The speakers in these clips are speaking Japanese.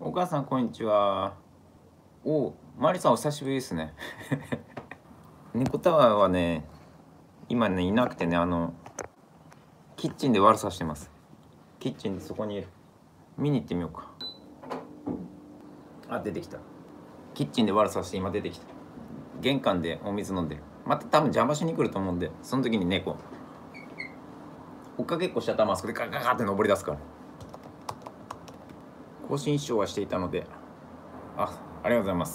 お母さん、こんにちは。マリさん、お久しぶりですね。猫タワーはね、今ね、いなくてね、キッチンで悪さしてます。キッチンでそこにいる。見に行ってみようか。出てきた。キッチンで悪さして今出てきた。玄関でお水飲んでる。また多分邪魔しに来ると思うんで、その時に猫。追っかけっこしちゃったらあそこでガガガって登り出すから。更新視聴はしていたので、ありがとうございます。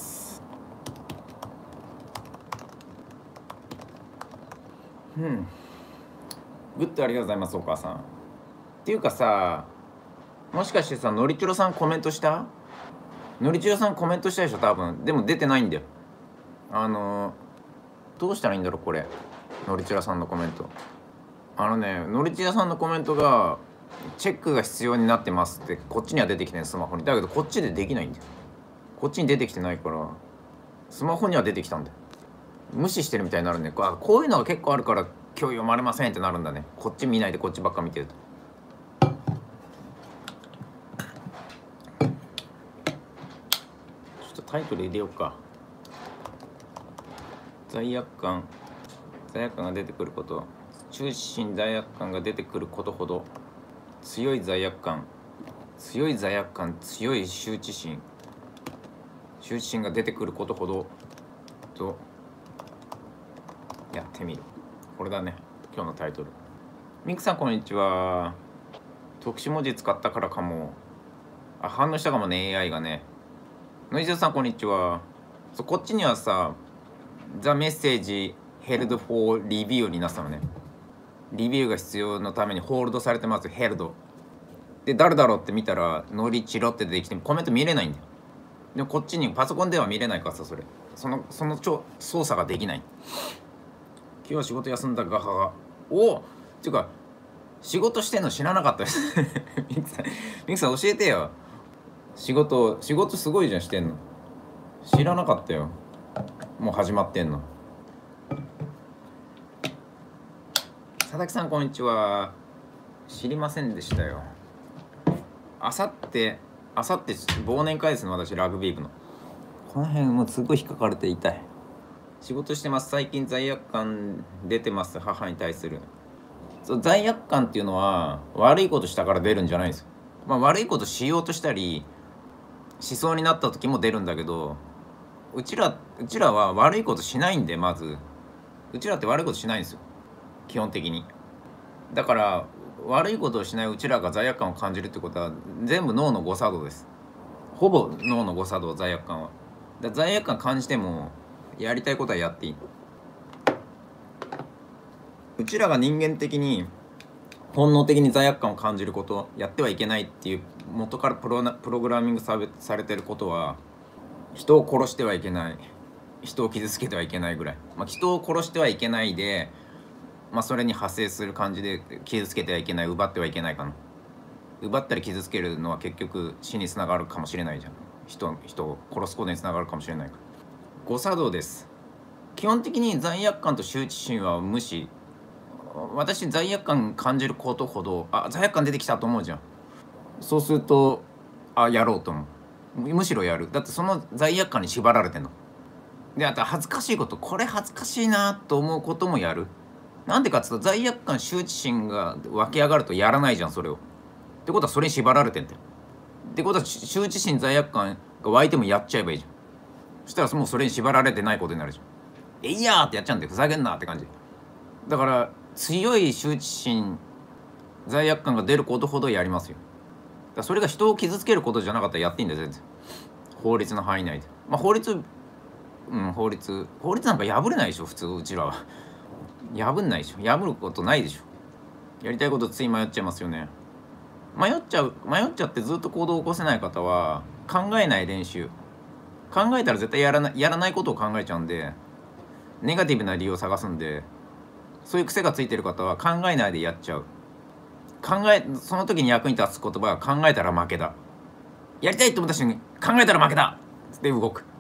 グッドありがとうございます、お母さん。っていうかさ、もしかしてさ、のりちゅろさんコメントした？のりちゅろさんコメントしたでしょ、多分。でも出てないんだよ。どうしたらいいんだろう、これ。のりちゅろさんのコメント。のりちゅろさんのコメントが、チェックが必要になってますって、こっちには出てきてる、スマホに。だけど、こっちでできないんだよ。こっちに出てきてないから、スマホには出てきたんだよ。無視してるみたいになるね。こういうのが結構あるから、今日読まれませんってなるんだね。こっち見ないでこっちばっか見てると。ちょっとタイトル入れようか。罪悪感が出てくること、羞恥心、罪悪感が出てくることほど、強い罪悪感、強い羞恥心が出てくることほどとやってみる。これだね、今日のタイトル。ミクさん、こんにちは。特殊文字使ったからかも。反応したかもね、 AI がね。ノイズさん、こんにちは。こっちにはさ、ザ・メッセージヘルド・フォー・リビューになってたのね。リビューが必要のためにホールドされてます。ヘルドで、誰だろうって見たらノリチロって出てきてコメント見れないんだよ。でもこっちにパソコンでは見れないからさ、その操作ができない。今日は仕事休んだガハがっていうか、仕事してんの知らなかったです。ミクさん教えてよ。仕事すごいじゃん、してんの。知らなかったよ。もう始まってんの。佐々木さん、こんにちは。知りませんでしたよ。あさって忘年会ですね、私。ラグビー部のこの辺もうすごい引っかかれて痛い。仕事してます。最近罪悪感出てます、母に対する。罪悪感っていうのは悪いことしたから出るんじゃないんですよ。悪いことしようとしたりしそうになった時も出るんだけど、うちらは悪いことしないんで、まずうちらって悪いことしないんですよ、基本的に。だから悪いことをしないうちらが罪悪感を感じるってことは全部脳の誤作動です。ほぼ脳の誤作動、罪悪感は。罪悪感感じてもやりたいことはやっていい。うちらが人間的に本能的に罪悪感を感じること、やってはいけないっていう元からプログラミングされてることは、人を殺してはいけない、人を傷つけてはいけないぐらい、人を殺してはいけないで、それに派生する感じで傷つけてはいけない、奪ってはいけないかな。奪ったり傷つけるのは結局死につながるかもしれないじゃん。人を殺すことにつながるかもしれないから。誤作動です。基本的に罪悪感と羞恥心は無視。私、罪悪感感じることほど罪悪感出てきたと思うじゃん。そうするとやろうと思う。むしろやる。だってその罪悪感に縛られてんの。で、あと恥ずかしいこと、これ恥ずかしいなと思うこともやる。なんでかっていうと、罪悪感羞恥心が湧き上がるとやらないじゃん、それを。ってことはそれに縛られてんだよ。ってことは羞恥心、罪悪感が湧いてもやっちゃえばいいじゃん。そしたらもうそれに縛られてないことになるじゃん。いやーってやっちゃうんで、ふざけんなって感じ。だから強い羞恥心、罪悪感が出ることほどやりますよ。だからそれが人を傷つけることじゃなかったらやっていいんだよ、全然。法律の範囲内で。法律なんか破れないでしょ、普通。うちらは破んないでしょ。破ることないでしょ。やりたいことつい迷っちゃいますよね。迷っちゃってずっと行動を起こせない方は、考えない練習。考えたら絶対やらないことを考えちゃうんで、ネガティブな理由を探すんで、そういう癖がついてる方は考えないでやっちゃう。その時に役に立つ言葉は考えたら負けだ。やりたいと思った瞬間に考えたら負けだって動く。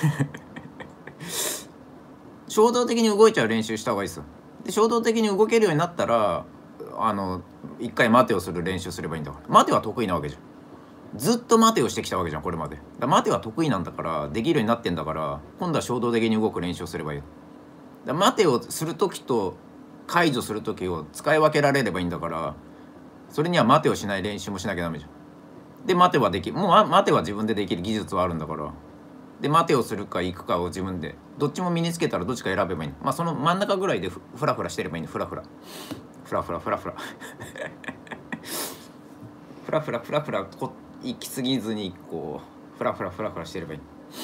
衝動的に動いちゃう練習した方がいいですよ。で、衝動的に動けるようになったら一回待てをする練習すればいいんだから。待ては得意なわけじゃん。 ずっと待てをしてきたわけじゃんこれまで。待ては得意なんだから、できるようになってんだから、今度は衝動的に動く練習をすればいい。待てをする時と解除する時を使い分けられればいいんだから、それには待てをしない練習もしなきゃダメじゃん。で待てはできもう待ては自分でできる技術はあるんだから、で待てをするか行くかを自分でどっちも身につけたらどっちか選べばいいの。その真ん中ぐらいでフラフラしてればいいの。フラフラフラフラフラフラフラフラフラフラ行き過ぎずにこうフラフラフラフラしてればいい。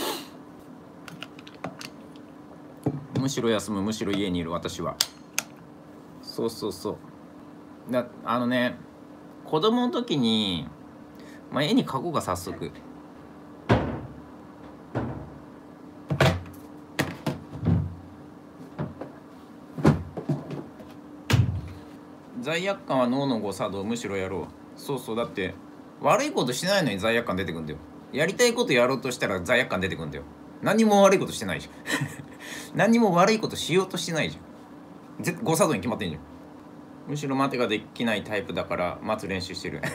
むしろ休む、むしろ家にいる私は。そうそうそう。子供の時に、絵に描こうか早速。罪悪感は脳の誤作動、むしろやろう。そうそう、だって悪いことしないのに罪悪感出てくんだよ。やりたいことやろうとしたら罪悪感出てくんだよ。何も悪いことしてないじゃん何も悪いことしようとしてないじゃん。誤作動に決まってんじゃん。むしろ待てができないタイプだから待つ練習してる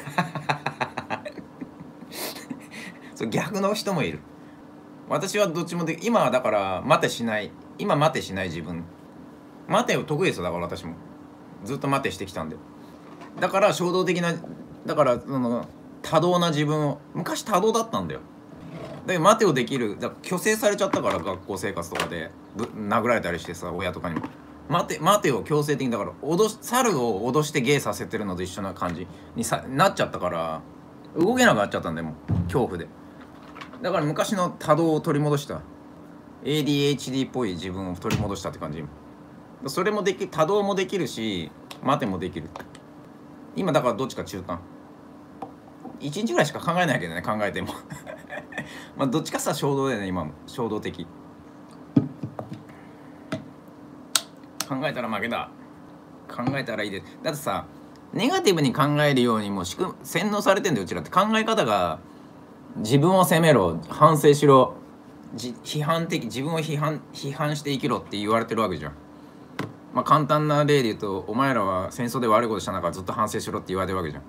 そう逆の人もいる。私はどっちもで今はだから待てしない自分。待てを得意ですよ。だから私もずっと待てしてきたんで。だから衝動的な、だから多動な自分を、昔多動だったんだよ。だけど待てをできる、だから虚勢されちゃったから、学校生活とかで殴られたりしてさ、親とかにも待てを強制的に、だから猿を脅して芸させてるのと一緒な感じになっちゃったから、動けなくなっちゃったんだよ、もう恐怖で。だから昔の多動を取り戻した、 ADHD っぽい自分を取り戻したって感じ。それもでき、多動もできるし待てもできる。今だからどっちか中間。1日ぐらいしか考えないけどね、考えてもどっちかさ衝動だよね。今も衝動的。考えたら負けだ。考えたらいいで。だってさ、ネガティブに考えるようにも洗脳されてんだようちらって。考え方が自分を責めろ、反省しろ、批判的、自分を批判して生きろって言われてるわけじゃん。簡単な例で言うと、お前らは戦争で悪いことしたんだからずっと反省しろって言われてるわけじゃん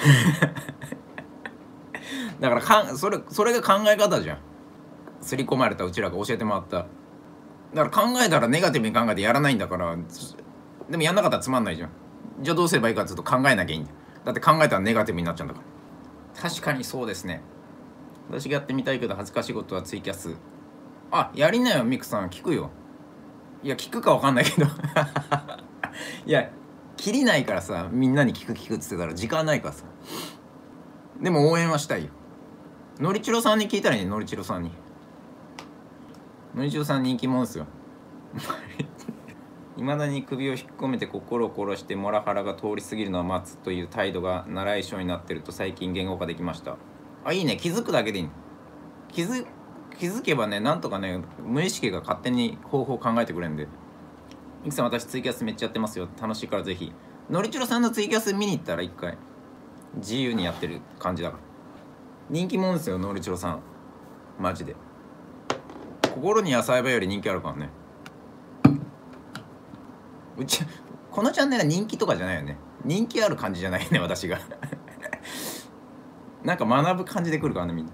だからそれが考え方じゃん。刷り込まれたうちらが教えてもらった。だから考えたらネガティブに考えてやらないんだから。でもやんなかったらつまんないじゃん。じゃあどうすればいいかっていうと、考えなきゃいいんだよ。だって考えたらネガティブになっちゃうんだから。確かにそうですね。私がやってみたいけど恥ずかしいことはツイキャス。やりなよミクさん。聞くよ。いや聞くか分かんないけどいや切りないからさ、みんなに聞くって言ってたら時間ないからさ。でも応援はしたいよ。のりちろさんに聞いたらいいね。のりちろさん人気者ですよいまだに首を引っ込めて心を殺してモラハラが通り過ぎるのを待つという態度が習い性になってると最近言語化できました。いいね。気づくだけでいい。気づけばね、なんとかね、無意識が勝手に方法を考えてくれるんで。ミキさん、私ツイキャスめっちゃやってますよ。楽しいからぜひ。のりちろさんのツイキャス見に行ったら一回。自由にやってる感じだから。人気者ですよ、のりちろさん。マジで。心に野菜場より人気あるからね。このチャンネルは人気とかじゃないよね。人気ある感じじゃないよね、私がなんか学ぶ感じで来るからね、みんな。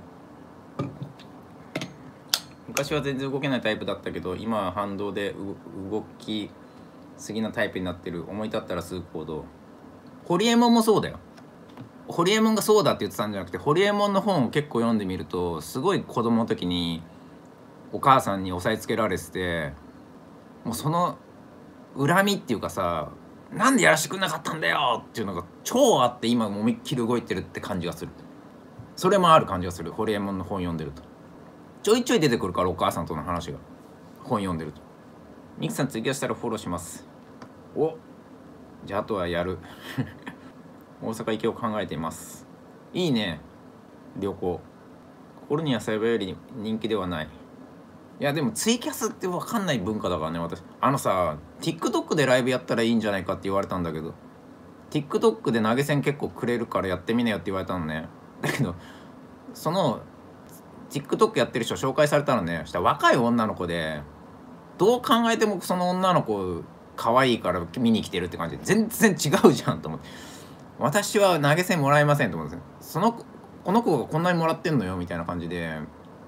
昔は全然動けないタイプだったけど、今は反動で動きすぎなタイプになってる。思い立ったらすぐ行動。ホリエモンもそうだよ。ホリエモンがそうだって言ってたんじゃなくて、ホリエモンの本を結構読んでみると、すごい子供の時にお母さんに押さえつけられてて、もうその恨みっていうかさ、なんでやらしてくんなかったんだよっていうのが超あって、今思いっきり動いてるって感じがする。それもある感じがする。ホリエモンの本読んでるとちょいちょい出てくるから、お母さんとの話が本読んでると。ミキさんツイキャスしたらフォローします。じゃああとはやる大阪行きを考えています。いいね。旅行。心に野菜場より人気ではない。いやでもツイキャスって分かんない文化だからね、私。TikTok でライブやったらいいんじゃないかって言われたんだけど、 TikTok で投げ銭結構くれるからやってみなよって言われたのね。だけどその TikTok やってる人紹介されたのね。そしたら若い女の子で、どう考えてもその女の子可愛いから見に来てるって感じで、全然違うじゃんと思って。私は投げ銭もらえませんと思うんですよ。そのこの子がこんなにもらってんのよみたいな感じで、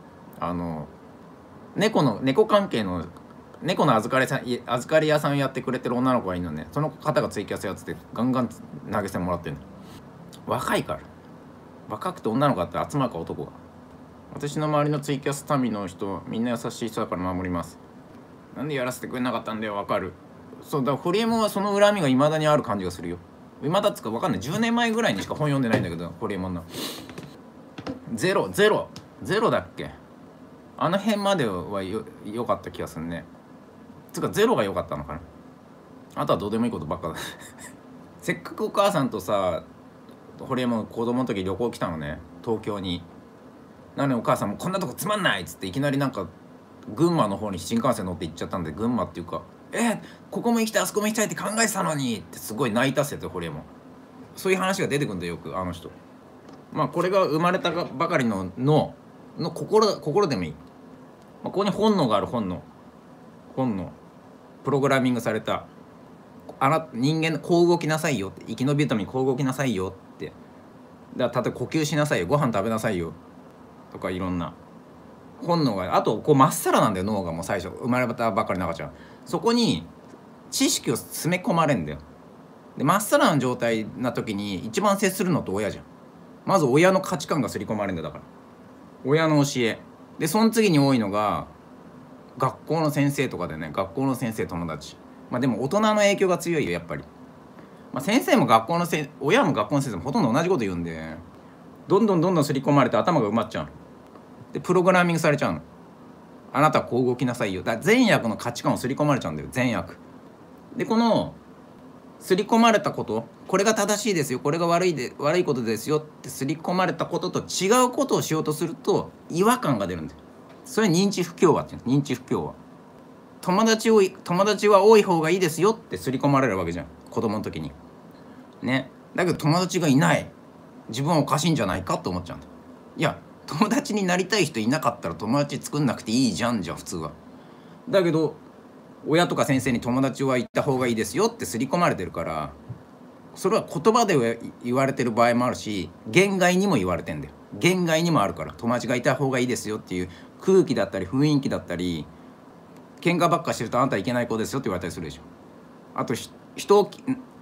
猫関係の猫の預かり屋さんやってくれてる女の子がいるのね。その方がツイキャスやっててガンガン投げ銭もらってんの。若いから、若くて女の子だったら集まるか男が。私の周りのツイキャス民の人みんな優しい人だから守ります。なんでやらせてくれなかったんだよ。わかる。そうだ、ホリエモンはその恨みが未だにある感じがするよ。未だっつかわかんない、10年前ぐらいにしか本読んでないんだけど、ホリエモンのゼロだっけ、あの辺までは良かった気がするね。つうかゼロが良かったのかな。あとはどうでもいいことばっかだせっかくお母さんとさ、ホリエモン子供の時旅行来たのね、東京に。なのにお母さんもこんなとこつまんないっつっていきなりなんか群馬の方に新幹線乗って行っちゃったんで、群馬っていうかここも行きたいあそこも行きたいって考えてたのにってすごい泣いたっすよホリエモン。そういう話が出てくるんだよよく、あの人。まあこれが生まれたばかりの心でもいい。ここに本能がある。本能プログラミングされた人間こう動きなさいよって、生き延びるためにこう動きなさいよって、だから例えば呼吸しなさいよ、ご飯食べなさいよとか、いろんな本能があとこうまっさらなんだよ脳が。もう最初生まれたばかりの赤ちゃん、そこに知識を詰め込まれんだよ。でまっさらな状態な時に一番接するのって親じゃん。まず親の価値観が刷り込まれるんだよ。だから親の教えで、その次に多いのが学校の先生とかでね。学校の先生、友達。でも大人の影響が強いよやっぱり。先生も親も学校の先生もほとんど同じこと言うんで、どんどん刷り込まれて頭が埋まっちゃうので、プログラミングされちゃうの。あなたはこう動きなさいよ。だから善悪の価値観を刷り込まれちゃうんだよ。善悪で、この刷り込まれたこと、これが正しいですよ、これが悪いことですよって刷り込まれたことと違うことをしようとすると違和感が出るんだよ。それ認知不協和っていうの。認知不協和。友達は多い方がいいですよって刷り込まれるわけじゃん、子供の時にね。だけど友達がいない、自分はおかしいんじゃないかって思っちゃうんだよ。いや、友達になりたい人いなかったら友達作んなくていいじゃん普通は。だけど親とか先生に友達は行った方がいいですよって刷り込まれてるから、それは言葉で言われてる場合もあるし、言外にも言われてんだよ。言外にもあるから、友達がいた方がいいですよっていう空気だったり雰囲気だったり、喧嘩ばっかしてるとあなたいけない子ですよって言われたりするでしょ。あと人を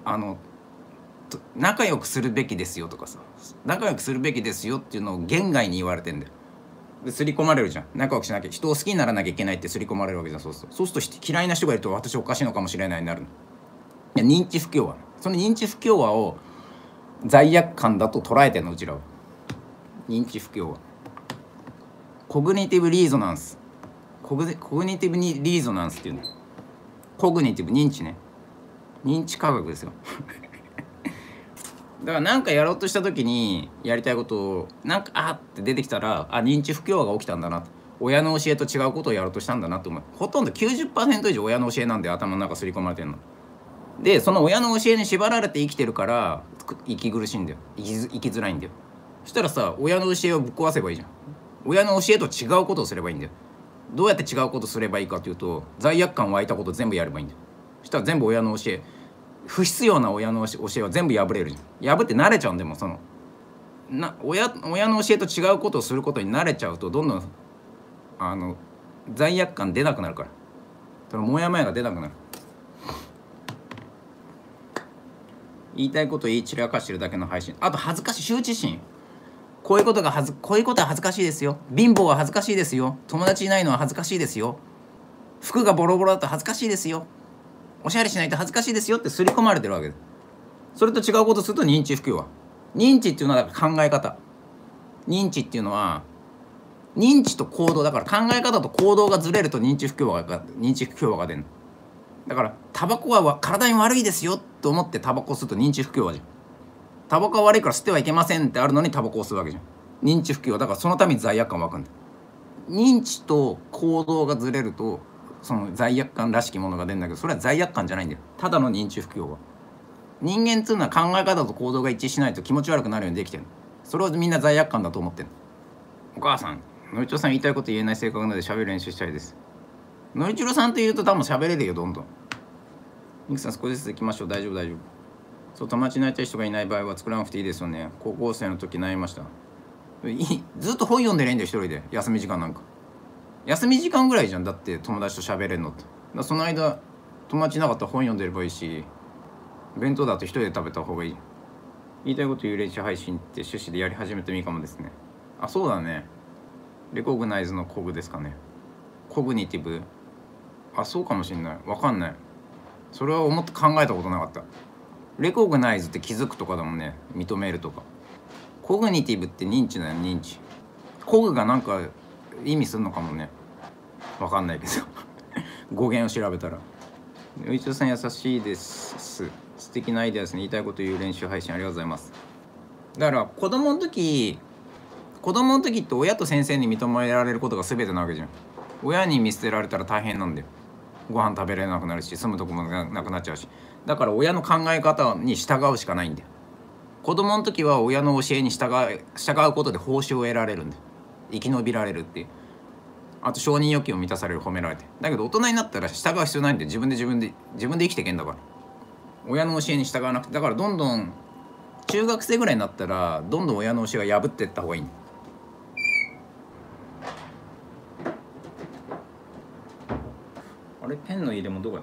仲良くするべきですよとかさ、仲良くするべきですよっていうのを言外に言われてんだよ。で刷り込まれるじゃん。仲良くしなきゃ、人を好きにならなきゃいけないって刷り込まれるわけじゃん。そうすると嫌いな人がいると私おかしいのかもしれないになるの。いや、認知不協和。その認知不協和を罪悪感だと捉えてんのうちらは。認知不協和、コグニティブリーゾナンス。コグニティブにリーゾナンスっていうの。コグニティブ、認知ね。認知科学ですよだから何かやろうとした時にやりたいことをなんかって出てきたら、認知不協和が起きたんだなと、親の教えと違うことをやろうとしたんだなと思う。ほとんど 90% 以上親の教えなんで、頭の中刷り込まれてるので、その親の教えに縛られて生きてるから息苦しいんだよ。生きづらいんだよ。そしたらさ、親の教えをぶっ壊せばいいじゃん。親の教えと違うことをすればいいんだよ。どうやって違うことすればいいかというと、罪悪感湧いたこと全部やればいいんだよ。そしたら全部親の教え、不必要な親の教えは全部破れるじゃん。破って慣れちゃうんで、もその親の教えと違うことをすることに慣れちゃうと、どんどん罪悪感出なくなるから、そのモヤモヤが出なくなる。言いたいこと言い散らかしてるだけの配信。あと恥ずかしい、羞恥心。こういうことは恥ずかしいですよ。貧乏は恥ずかしいですよ。友達いないのは恥ずかしいですよ。服がボロボロだと恥ずかしいですよ。おしゃれしないと恥ずかしいですよって刷り込まれてるわけです。それと違うことすると認知不協和。認知っていうのはだから考え方。認知っていうのは認知と行動だから、考え方と行動がずれると認知不協和が出るの。だからタバコは体に悪いですよと思ってタバコ吸うと認知不協和じゃん。タバコは悪いから吸ってはいけませんってあるのにタバコを吸うわけじゃん。認知不協和だから、そのために罪悪感湧くんだ。認知と行動がずれるとその罪悪感らしきものが出るんだけど、それは罪悪感じゃないんだよ。ただの認知不協和。人間っていうのは考え方と行動が一致しないと気持ち悪くなるようにできてる。それをみんな罪悪感だと思ってる。お母さん、のりちろさん言いたいこと言えない性格なので喋る練習したいです。のりちろさんと言うと多分喋れるよ、どんどん。ミクさん少しずつ行きましょう。大丈夫。そう、友達になりたい人がいない場合は作らなくていいですよね。高校生の時悩みました。 ずっと本読んでねえんだよ、一人で。休み時間なんか。休み時間ぐらいじゃん、だって友達と喋れんのって。その間友達いなかったら本読んでればいいし、弁当だと一人で食べた方がいい。言いたいこと言う練習配信って趣旨でやり始めてもいいかもですね。あ、そうだね。レコグナイズのコグですかね。コグニティブ。あ、そうかもしんない。わかんない。それは思って考えたことなかった。レコグナイズって気づくとかだもんね。認めるとか。コグニティブって認知だよ、認知。コグがなんか意味するのかもね。わかんないけど語源を調べたら。内田さん優しいです。素敵なアイデアですね。言いたいこと言う練習配信ありがとうございます。だから子供の時って親と先生に認められることが全てなわけじゃん。親に見捨てられたら大変なんだよ。ご飯食べれなくなるし、住むとこもなくなっちゃうし。だから親の考え方に従うしかないんだよ。子供の時は親の教えに従うことで報酬を得られるんだよ。生き延びられるっていう。あと承認欲求を満たされる、褒められて。だけど大人になったら従う必要ないんで、自分で生きてけんだから。親の教えに従わなくて、だからどんどん中学生ぐらいになったらどんどん親の教えが破っていった方がいい。あれ、ペンの入れもどこやった。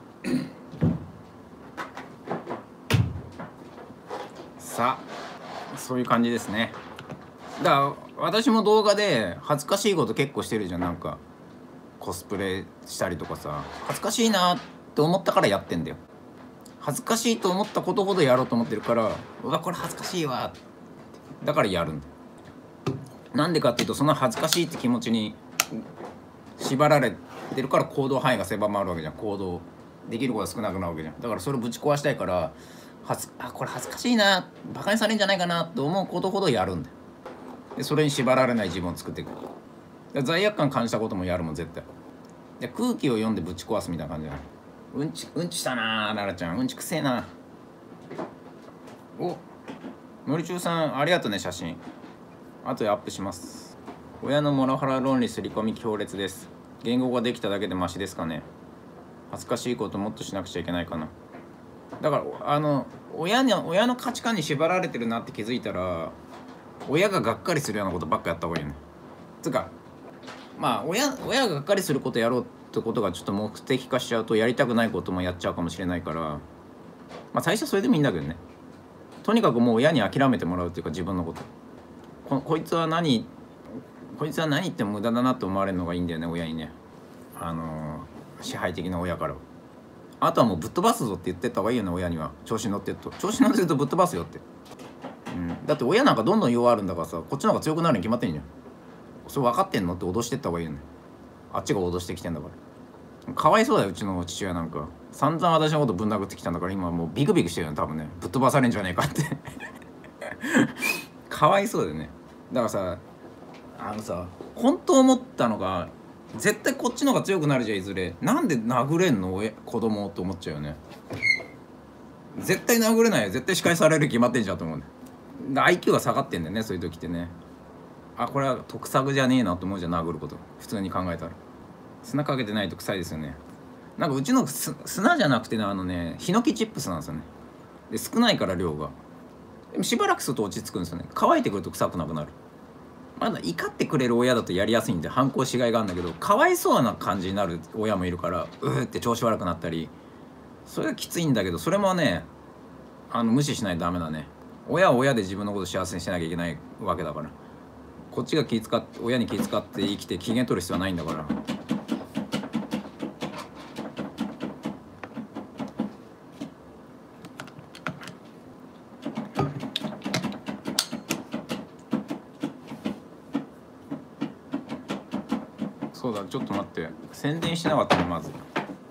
さあ、そういう感じですね。だから私も動画で恥ずかしいこと結構してるじゃん。なんかコスプレしたりとかさ、恥ずかしいなって思ったからやってんだよ。恥ずかしいと思ったことほどやろうと思ってるから、うわこれ恥ずかしいわ、だからやるんだ。なんでかっていうと、その恥ずかしいって気持ちに縛られてるから行動範囲が狭まるわけじゃん。行動できることが少なくなるわけじゃん。だからそれをぶち壊したいから、これ恥ずかしいな、バカにされんじゃないかなと思うことほどやるんだよ。でそれに縛られない自分を作っていく。罪悪感感じたこともやるもん絶対。で空気を読んでぶち壊すみたいな感じだ。うんちしたな、奈々ちゃん。うんちくせえな。お、のりちゅうさんありがとうね。写真後でアップします。親のモラハラ論理刷り込み強烈です。言語ができただけでマシですかね。恥ずかしいこともっとしなくちゃいけないかな。だから親の価値観に縛られてるなって気づいたら、親ががっかりするようなことばっかやった方がいいよね。つうかまあ親ががっかりすることやろうってことがちょっと目的化しちゃうと、やりたくないこともやっちゃうかもしれないから、まあ最初はそれでもいいんだけどね。とにかくもう親に諦めてもらうっていうか、自分のことこいつは何言っても無駄だなって思われるのがいいんだよね、親にね。支配的な親から。あとはもうぶっ飛ばすぞって言ってった方がいいよね、親には。調子乗ってるとぶっ飛ばすよって、だって親なんかどんどん弱るんだからさ、こっちの方が強くなるに決まってんじゃん。それ分かってんのって脅してった方がいいよね。あっちが脅してきてんだから。かわいそうだよ、うちの父親なんか散々私のことぶん殴ってきたんだから、今もうビクビクしてるよね、多分ね。ぶっ飛ばされんじゃねえかってかわいそうだよね。だからさ、本当思ったのが、絶対こっちの方が強くなるじゃん、いずれ。なんで殴れんの子供って思っちゃうよね。絶対殴れないよ。絶対仕返される決まってんじゃんと思うね。IQ が下がってんだよね、そういう時ってね。あ、これは得策じゃねえなと思うじゃん、殴ること。普通に考えたら。砂かけてないと臭いですよね。なんかうちの砂じゃなくてね、ヒノキチップスなんですよね。で少ないから量が。でもしばらくすると落ち着くんですよね。乾いてくると臭くなくなる。まだ怒ってくれる親だとやりやすいんで反抗しがいがあるんだけど、かわいそうな感じになる親もいるから、うーって調子悪くなったり、それがきついんだけど、それもね無視しないとダメだね。親は親で自分のこと幸せにしなきゃいけないわけだから、こっちが親に気遣って生きて機嫌取る必要はないんだから。そうだ、ちょっと待って、宣伝しなかったね。まず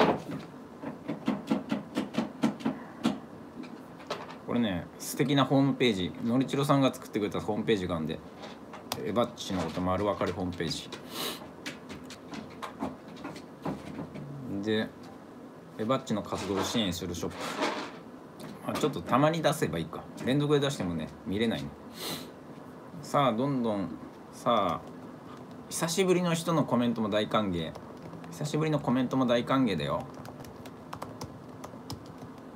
これね、素敵なホームページ、のりちろさんが作ってくれたホームページがあるんで、エバッチのこと丸分かりホームページで、エバッチの活動を支援するショップ、ちょっとたまに出せばいいか。連続で出してもね見れないね。さあどんどん、さあ久しぶりの人のコメントも大歓迎。久しぶりのコメントも大歓迎だよ。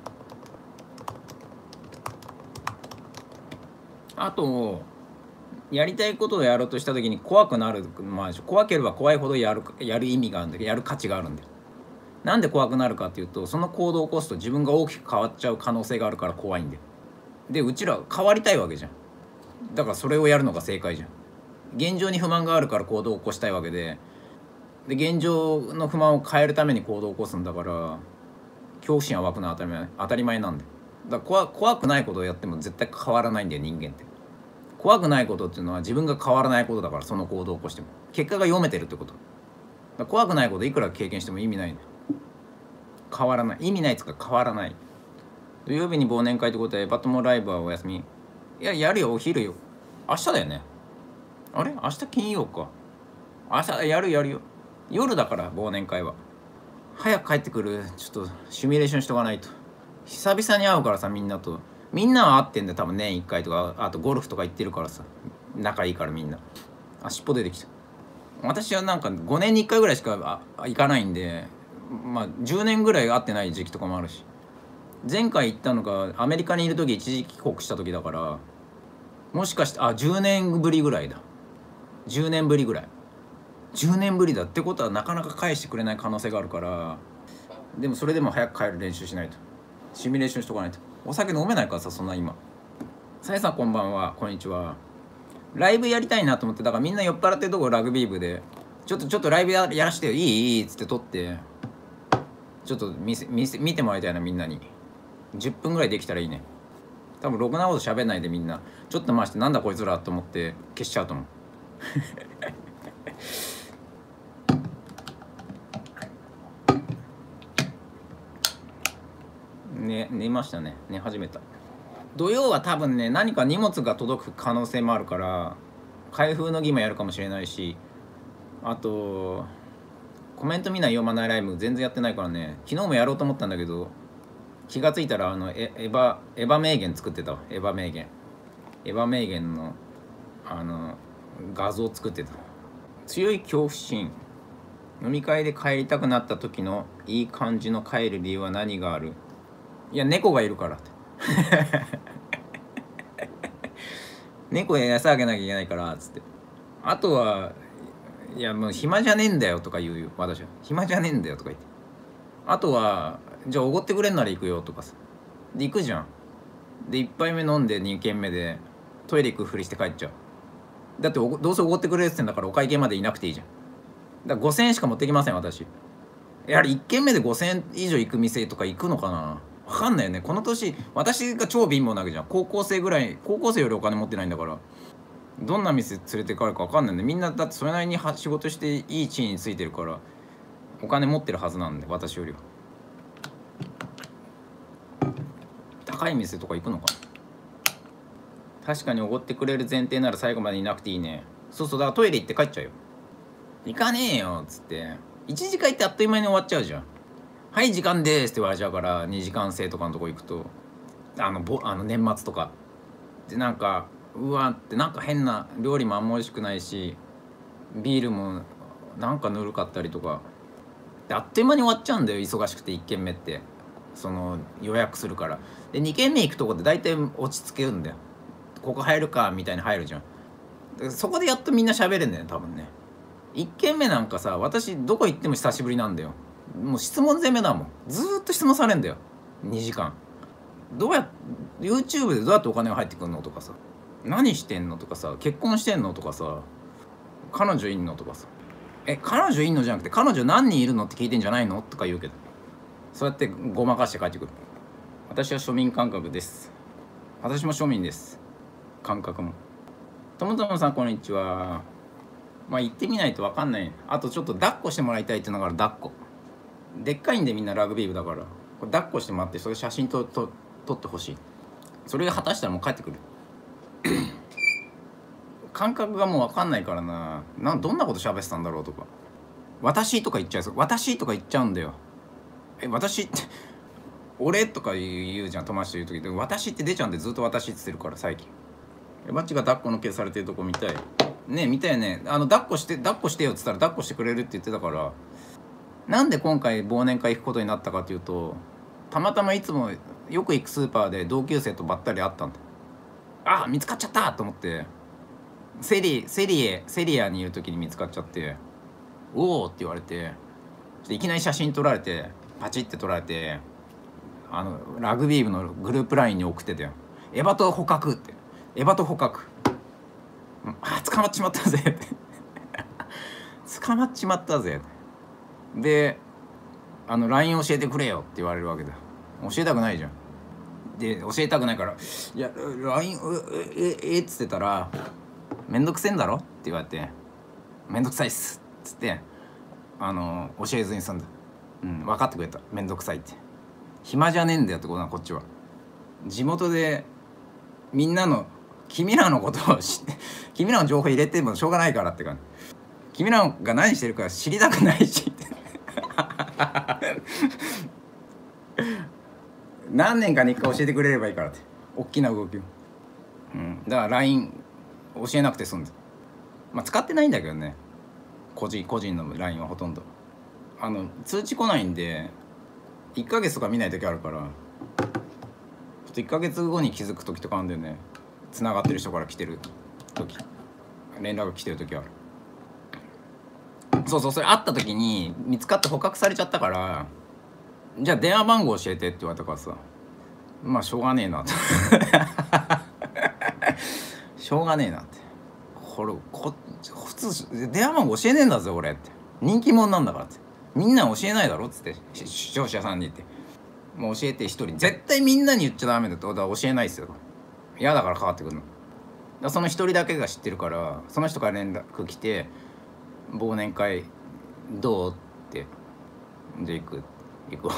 あとやりたいことをやろうとした時に怖くなる、まあ怖ければ怖いほどやる意味があるんだけど、やる価値があるんだよ。なんで怖くなるかっていうと、その行動を起こすと自分が大きく変わっちゃう可能性があるから怖いんだよ。でうちら変わりたいわけじゃん。だからそれをやるのが正解じゃん。現状に不満があるから行動を起こしたいわけで、現状の不満を変えるために行動を起こすんだから、恐怖心は湧くのは当たり前なんだよ。だから怖くないことをやっても絶対変わらないんだよ、人間って。怖くないことっていうのは自分が変わらないことだから、その行動を起こしても結果が読めてるってこと。だから怖くないこといくら経験しても意味ないんだよ。変わらない、意味ないっつうか変わらない。土曜日に忘年会ってことはエバトモライブはお休み。いや、やるよ、お昼よ。明日だよね。あれ、明日金曜か。明日やるよ。夜だから忘年会は。早く帰ってくる。ちょっとシミュレーションしとかないと。久々に会うからさ、みんなと。みんなは会ってんだよ多分、年1回とか。あとゴルフとか行ってるからさ、仲いいからみんな。あ、尻尾出てきた。私はなんか5年に1回ぐらいしか行かないんで、まあ10年ぐらい会ってない時期とかもあるし。前回行ったのがアメリカにいる時、一時帰国した時だから、もしかして10年ぶりぐらいだ。10年ぶりぐらい。10年ぶりだってことはなかなか返してくれない可能性があるから、でもそれでも早く帰る練習しないと。シミュレーションしとかないと。お酒飲めないからさ、そんな今。さやさんこんばんは、こんにちは。ライブやりたいなと思って、だからみんな酔っ払ってるとこラグビー部で、ちょっとライブやらしてよ、いいっつって撮って、ちょっと見てもらいたいな、みんなに。10分ぐらいできたらいいね。多分ろくなこと喋んないでみんなちょっと回して、なんだこいつらと思って消しちゃうと思う。寝ましたね。寝始めた。土曜は多分ね、何か荷物が届く可能性もあるから、開封の儀もやるかもしれないし、あとコメント見ない読まないライブ全然やってないからね。昨日もやろうと思ったんだけど、気がついたらエヴァ名言作ってたわ。エヴァ名言の画像作ってた。強い恐怖心。飲み会で帰りたくなった時のいい感じの帰る理由は何がある？いや、猫がいるからって猫に餌あげなきゃいけないからっつって。あとはいや、もう暇じゃねえんだよとか言うよ。私は暇じゃねえんだよとか言って。あとはじゃあおごってくれんなら行くよとかさ。で行くじゃん。で1杯目飲んで2軒目でトイレ行くふりして帰っちゃう。だってどうせおごってくれるって言うんだから、お会計までいなくていいじゃん。だから5,000円しか持ってきません私。やはり1軒目で5,000円以上行く店とか行くのかな、分かんないよね。この年私が超貧乏なわけじゃん。高校生よりお金持ってないんだから、どんな店連れてかれるか分かんないんで。みんなだってそれなりに仕事していい地位についてるから、お金持ってるはずなんで、私よりは。高い店とか行くのかな。確かにおごってくれる前提なら最後までいなくていいね。そうだからトイレ行って帰っちゃうよ。行かねえよっつって。1次会ってあっという間に終わっちゃうじゃん。はい時間ですって言われちゃうから、2時間制とかのとこ行くと、年末とかでなんかうわってなんか変な料理もあんま美味しくないし、ビールもなんかぬるかったりとかで、あっという間に終わっちゃうんだよ、忙しくて。1軒目ってその予約するから。で2軒目行くとこで大体落ち着けるんだよ。ここ入るかみたいに入るじゃん。でそこでやっとみんな喋れんだよ多分ね。1軒目なんかさ、私どこ行っても久しぶりなんだよ。もう質問攻めだもん。ずーっと質問されんだよ2時間。YouTube でどうやってお金が入ってくるのとかさ、何してんのとかさ、結婚してんのとかさ、彼女いんのとかさ、彼女いんのじゃなくて彼女何人いるのって聞いてんじゃないのとか言うけど、そうやってごまかして帰ってくる。私は庶民感覚です。私も庶民です。感覚も。ともともさんこんにちは。まあ行ってみないと分かんない。あとちょっと抱っこしてもらいたいっていうのがある。抱っこでっかいんで、みんなラグビー部だから、これ抱っこしてもらって、それ写真撮ってほしい。それが果たしたらもう帰ってくる感覚がもう分かんないからな。どんなこと喋ってたんだろうとか、私とか言っちゃう。私とか言っちゃうんだよ。私って俺とか言うじゃん、友達と言う時で。私って出ちゃうんで、ずっと私って言ってるから最近。バッチが抱っこのけされてるとこ見たいね。見たいね。抱っこしてよって言ったら抱っこしてくれるって言ってたから。なんで今回忘年会行くことになったかというと、たまたまいつもよく行くスーパーで同級生とばったり会ったんだ。見つかっちゃったと思って、 セリアにいる時に見つかっちゃって「おお!」って言われて、いきなり写真撮られてパチって撮られて、ラグビー部のグループ LINE に送ってたよ。エバト捕獲って、エバト捕獲、捕まっちまったぜって捕まっちまったぜで、LINE 教えてくれよって言われるわけだ。教えたくないじゃん。で教えたくないから「いや LINE っつってたら「めんどくせえんだろ?」って言われて「めんどくさいっす」っつって教えずに済んだ。分かってくれた。めんどくさいって、暇じゃねえんだよってことな、こっちは。地元でみんなの君らのことを知って君らの情報入れてもしょうがないからって感じ。君らが何してるか知りたくないし何年かに1回教えてくれればいいからって、大きな動きを。だから LINE 教えなくて済んで、使ってないんだけどね、個人の LINE はほとんど通知来ないんで、1ヶ月とか見ない時あるから、1ヶ月後に気づく時とかあるんだよね。つながってる人から来てる時、連絡来てる時ある。そうそう、それ会った時に見つかって捕獲されちゃったから、じゃあ電話番号教えてって言われたからさ、しょうがねえなってしょうがねえなって、普通電話番号教えねえんだぜ俺って、人気者なんだからって、みんな教えないだろっつって、視聴者さんに言って、もう教えて一人、絶対みんなに言っちゃダメだと、だから教えないっすよ。嫌だから変わってくるの。その一人だけが知ってるから、その人から連絡来て「忘年会どう?」って「じゃあ行こう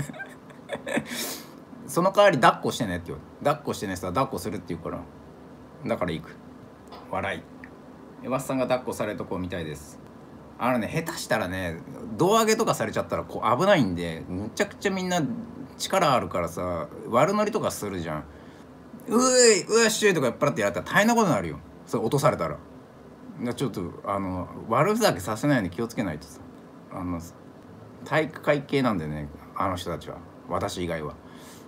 その代わり抱っこしてね」って言われて、抱っこしてねって言ったら抱っこするって言うから、だから行く。笑い。エバスさんが抱っこされるとこみたいです。下手したらね、胴上げとかされちゃったら危ないんで、むちゃくちゃみんな力あるからさ、悪乗りとかするじゃん。うっしーとかやっぱってやったら大変なことになるよ、それ落とされたら。ちょっと悪ふざけさせないように気をつけないとさ。体育会系なんでね、あの人たちは、私以外は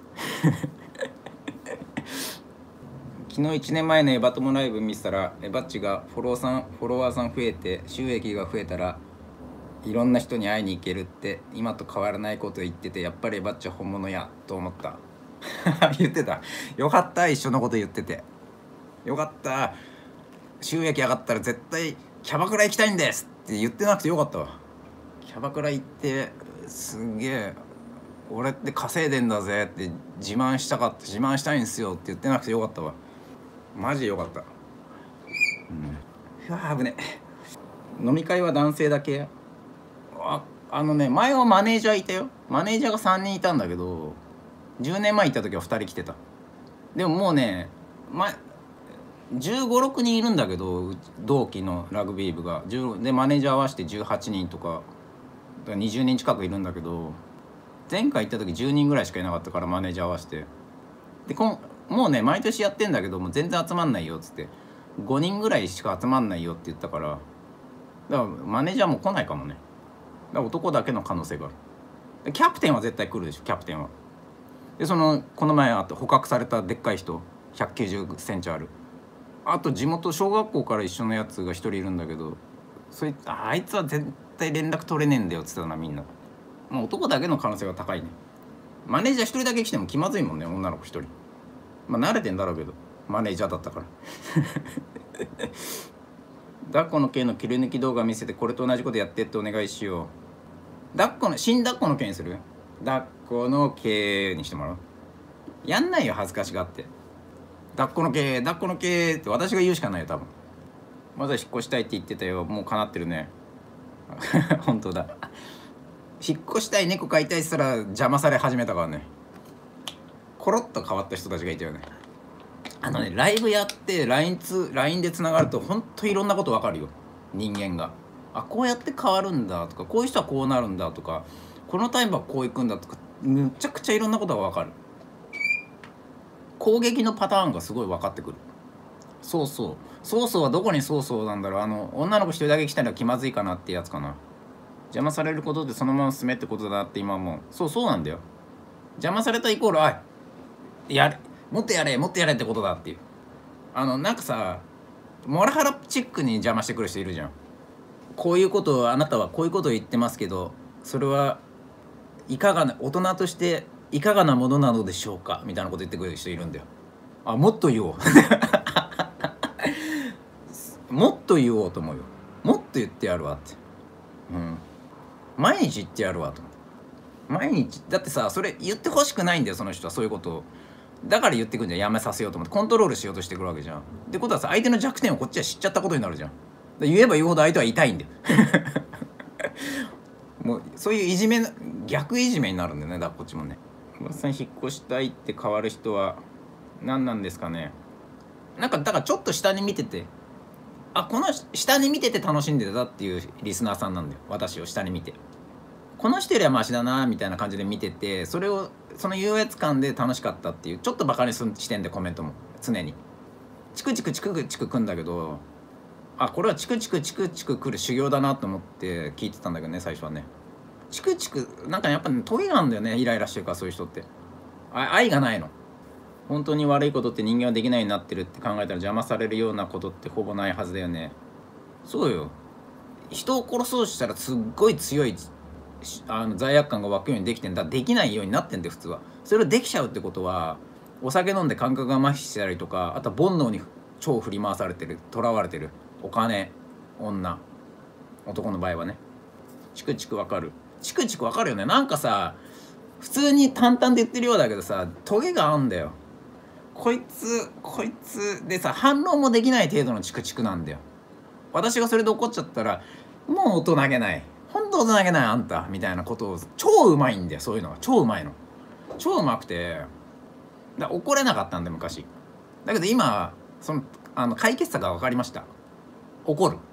昨日1年前のエバ友ライブ見せたら、エバッチがフォロワーさん増えて収益が増えたらいろんな人に会いに行けるって今と変わらないこと言ってて、やっぱりエバッチは本物やと思った言ってた。よかった、一緒のこと言っててよかった。収益上がったら絶対キャバクラ行きたいんですって言ってなくてよかったわ。キャバクラ行ってすげえ俺って稼いでんだぜって自慢したいんすよって言ってなくてよかったわ。マジでよかった。うわ危ねえ。飲み会は男性だけ。前はマネージャーいたよ。マネージャーが3人いたんだけど、10年前行った時は2人来てた。でももうね、15、6人いるんだけど、同期のラグビー部がでマネージャー合わせて18人とか20人近くいるんだけど、前回行った時10人ぐらいしかいなかったから、マネージャー合わせて。でもうね、毎年やってんだけども全然集まんないよっつって、5人ぐらいしか集まんないよって言ったから、だからマネージャーも来ないかもね。だから男だけの可能性がある。キャプテンは絶対来るでしょ、キャプテンは。でこの前捕獲されたでっかい人、190センチある、あと地元小学校から一緒のやつが一人いるんだけど、あいつは絶対連絡取れねえんだよっつってたな、みんな。もう男だけの可能性が高いね。マネージャー一人だけ来ても気まずいもんね、女の子一人。慣れてんだろうけど、マネージャーだったから抱っこの系の切り抜き動画見せて、これと同じことやってってお願いしよう。新抱っこの系にする？抱っこの系にしてもらう。やんないよ、恥ずかしがって。抱っこの系って私が言うしかないよ多分。まだ引っ越したいって言ってたよ。もう叶ってるね本当だ。引っ越したい、猫飼いたいっつったら邪魔され始めたからね。コロッと変わった人たちがいたよね。ライブやって LINE でつながるとほんといろんなことわかるよ、人間が。こうやって変わるんだとか、こういう人はこうなるんだとか、このタイプはこういくんだとか、むちゃくちゃいろんなことがわかる。攻撃のパターンがすごい分かってくる。そうはどこにそうなんだろう。女の子一人だけ来たら気まずいかなってやつかな。邪魔されることでそのまま進めってことだなって今もそうなんだよ。邪魔されたイコールもっとやれってことだっていう。なんかさ、 モラハラチックに邪魔してくる人いるじゃん。こういうことをあなたはこういうことを言ってますけど、それはいかがな大人としていかがなものなのでしょうかみたいなこと言ってくる人いるんだよ。あ、もっと言おうもっと言おうと思うよ。もっと言ってやるわって、うん、毎日言ってやるわと思って。毎日だってさ、それ言ってほしくないんだよ、その人は。そういうことをだから言ってくんじゃん。やめさせようと思ってコントロールしようとしてくるわけじゃん。ってことはさ、相手の弱点をこっちは知っちゃったことになるじゃん。言えば言うほど相手は痛いんだよもうそういういじめ、逆いじめになるんだよね。だからこっちもね、おばさん引っ越したいって変わる人は何なんですかね。なんかだからちょっと下に見てて、あ、この下に見てて楽しんでたっていうリスナーさんなんだよ。私を下に見て、この人よりはマシだなみたいな感じで見てて、それをその優越感で楽しかったっていう、ちょっとバカにする視点でコメントも常にチクチクチクチクくんだけど、あ、これはチクチクチクチクくる修行だなと思って聞いてたんだけどね、最初はね。チクチクなんかやっぱね、トゲがあるんだよね、イライラしてるから。そういう人って愛がないの。本当に悪いことって人間はできないようになってるって考えたら、邪魔されるようなことってほぼないはずだよね。そうよ。人を殺そうとしたらすっごい強い罪悪感が湧くようにできてんだ。できないようになってんで普通は。それをできちゃうってことは、お酒飲んで感覚が麻痺してたりとか、あとは煩悩に超振り回されてる、囚われてる。お金、女、男の場合はね。チクチクわかる。チクチクわかるよね。なんかさ、普通に淡々で言ってるようだけどさ、トゲがあんだよ。こいつでさ、反論もできない程度のチクチクなんだよ。私がそれで怒っちゃったら、もう大人げない、ほんと大人げないあんたみたいなことを、超うまいんだよ。そういうのが超うまいの。超うまくて、怒れなかったんで昔。だけど今その解決策が分かりました。怒る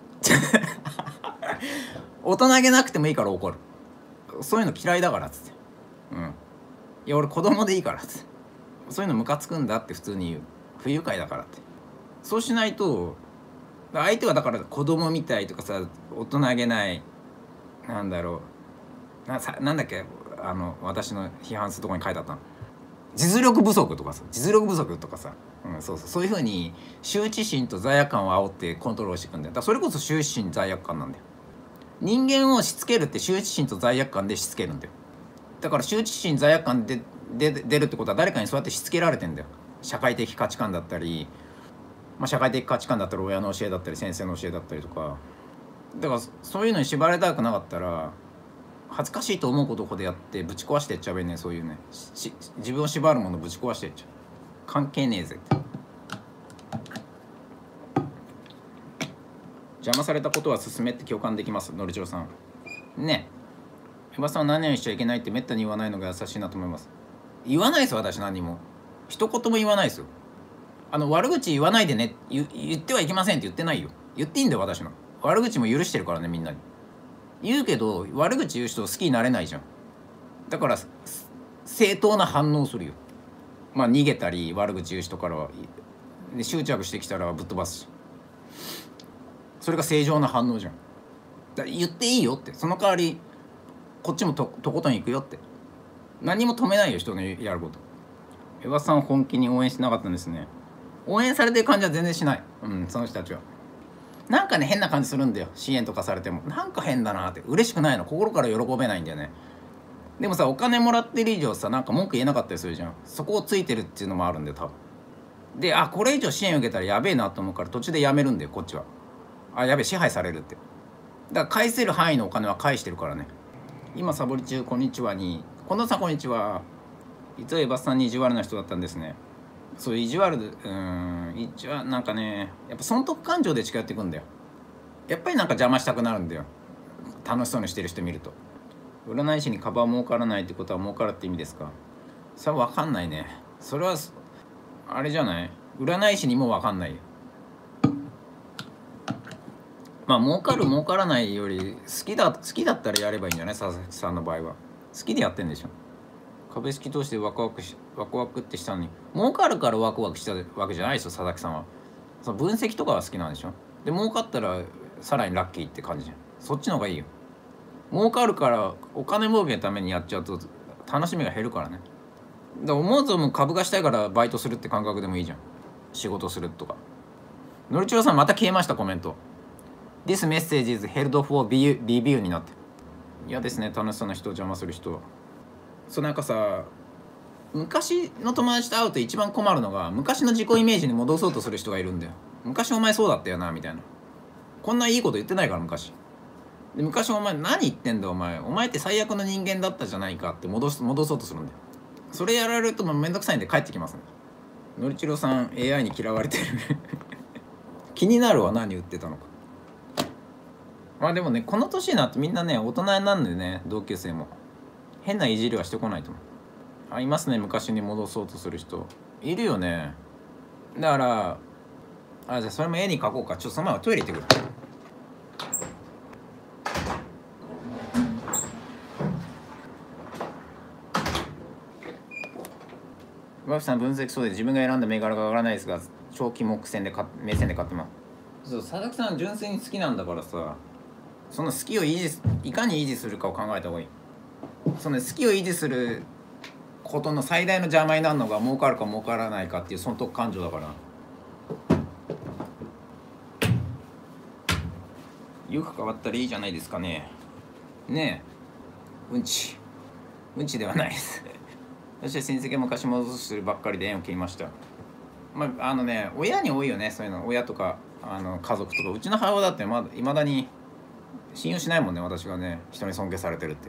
大人げなくてもいいから怒る。そういうの嫌いだからっつって、うん、いや俺子供でいいからっつって、そういうのムカつくんだって普通に言う。不愉快だからって。そうしないと、相手はだから子供みたいとかさ、大人げない、なんだろう、なんだっけ、私の批判するところに書いてあったの、実力不足とかさ、そういう風に羞恥心と罪悪感を煽ってコントロールしていくんだよ。だからそれこそ羞恥心罪悪感なんだよ。人間をしつけるって羞恥心と罪悪感でしつけるんだよ。だから羞恥心罪悪感で出るってことは、誰かにそうやってしつけられてんだよ。社会的価値観だったり、社会的価値観だったら親の教えだったり先生の教えだったりとか。だからそういうのに縛られたくなかったら、恥ずかしいと思うことをここでやってぶち壊していっちゃえばいいね。そういうね、自分を縛るものぶち壊していっちゃう。関係ねえぜって。邪魔されたことは進めって共感できます。のりちょうさんね。エバさんは何々しちゃいけないってめったに言わないのが優しいなと思います。言わないですよ、私。何も一言も言わないですよ。悪口言わないでね、言ってはいけませんって言ってないよ。言っていいんだよ。私の悪口も許してるからね。みんなに言うけど、悪口言う人を好きになれないじゃん。だから正当な反応するよ。逃げたり悪口言う人からは執着してきたらぶっ飛ばすし、それが正常な反応じゃん。言っていいよって。その代わりこっちもとことん行くよって。何も止めないよ、人のやること。エヴァさん本気に応援してなかったんですね。応援されてる感じは全然しない。その人たちはなんかね、変な感じするんだよ。支援とかされてもなんか変だなって。嬉しくないの。心から喜べないんだよね。でもさ、お金もらってる以上さ、なんか文句言えなかったりするじゃん。そこをついてるっていうのもあるんだよ多分。で、これ以上支援受けたらやべえなと思うから途中でやめるんだよ、こっちは。やべえ、支配されるって。だから返せる範囲のお金は返してるからね。今サボり中、こんにちはに、近藤さんこんにちは。実はエバスさんに意地悪な人だったんですね。そう、意地悪で、なんかね、やっぱ損得感情で近寄っていくんだよ。やっぱりなんか邪魔したくなるんだよ、楽しそうにしてる人見ると。占い師に株は儲からないってことは儲かるって意味ですか。それは分かんないね。それはあれじゃない。占い師にも分かんないよ。儲かる儲からないより好きだったらやればいいんじゃない。佐々木さんの場合は好きでやってんでしょ。株式投資でワクワクってしたのに儲かるからワクワクしたわけじゃないですよ、佐々木さんは。その分析とかは好きなんでしょ。で儲かったらさらにラッキーって感じじゃん。そっちの方がいいよ。儲かるからお金儲けのためにやっちゃうと楽しみが減るからね。だから思うぞも株がしたいからバイトするって感覚でもいいじゃん。仕事するとか。 のりちろさんまた消えましたコメント。 This message is held for review になって。嫌ですね、楽しそうな人を邪魔する人。そうなんかさ、昔の友達と会うと一番困るのが、昔の自己イメージに戻そうとする人がいるんだよ。昔お前そうだったよなみたいな。こんないいこと言ってないから昔。で昔お前何言ってんだお前って最悪の人間だったじゃないかって戻そうとするんだよ。それやられるともうめんどくさいんで帰ってきますね。のりちろさん AI に嫌われてる気になるわ、何言ってたのか。まあでもね、この年になってみんなね大人なんでね、同級生も変ないじりはしてこないと思う。いますね、昔に戻そうとする人いるよね。だからじゃあそれも絵に描こうか。ちょっとその前はトイレ行ってくる。ワフさん分析そうで自分が選んだ銘柄がわからないですが、長期目線で目線で買ってます。そう、佐々木さん純粋に好きなんだからさ、その好きをいかに維持するかを考えた方がいい。その好きを維持することの最大の邪魔になるのが儲かるか儲からないかっていう損得感情だから。よく変わったらいいじゃないですかね。ねえ、うんちではないです私は親戚が昔戻するばっかりで縁を切りました。まあ親に多いよね、そういうの。親とか家族とか。うちの母親だっていまだに信用しないもんね、私がね人に尊敬されてるって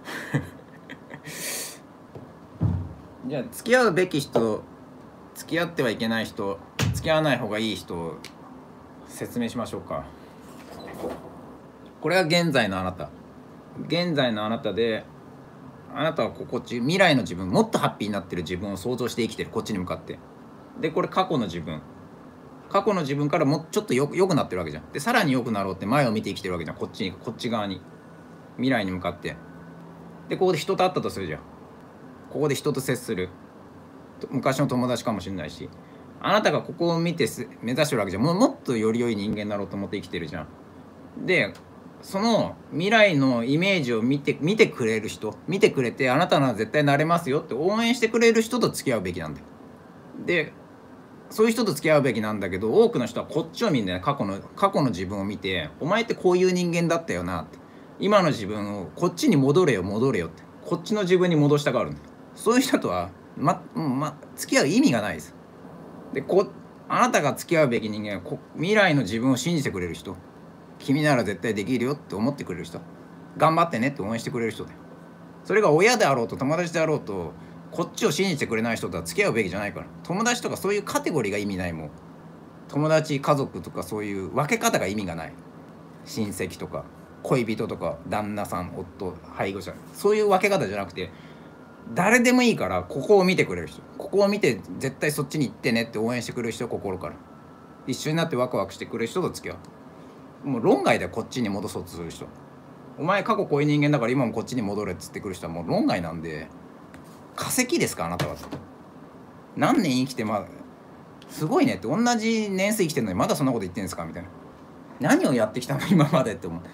じゃあ付き合うべき人、付き合ってはいけない人、付き合わない方がいい人を説明しましょうか。これは現在のあなたで、あなたは未来の自分、もっとハッピーになってる自分を想像して生きてる、こっちに向かって。でこれ過去の自分からもうちょっと良くなってるわけじゃん。でさらに良くなろうって前を見て生きてるわけじゃん、こっち側に、未来に向かって。でここで人と会ったとするじゃん。ここで人と接する昔の友達かもしれないし、あなたがここを見て目指してるわけじゃん。もっとより良い人間になろうと思って生きてるじゃん。でその未来のイメージを見てくれる人、見てくれて、あなたなら絶対なれますよって応援してくれる人と付き合うべきなんだよ。でそういう人と付き合うべきなんだけど、多くの人はこっちを見るんだよね。過去の自分を見て、お前ってこういう人間だったよなって、今の自分をこっちに戻れよってこっちの自分に戻したがるんだよ。そういう人とは付き合う意味がないです。であなたが付き合うべき人間は未来の自分を信じてくれる人、君なら絶対できるよって思ってくれる人、頑張ってねって応援してくれる人だよ。それが親であろうと友達であろうと、こっちを信じてくれない人とは付き合うべきじゃないから。友達とかそういうカテゴリーが意味ない。もん友達、家族とかそういう分け方が意味がない。親戚とか恋人とか旦那さん、夫、配偶者、そういう分け方じゃなくて、誰でもいいからここを見てくれる人、ここを見て絶対そっちに行ってねって応援してくれる人、心から一緒になってワクワクしてくれる人と付き合う。もう論外でこっちに戻そうとする人、お前過去こういう人間だから今もこっちに戻れっつってくる人はもう論外なんで。化石ですかあなたは。何年生きてすごいねって、同じ年数生きてるのにまだそんなこと言ってんですかみたいな。何をやってきたの今までって思う。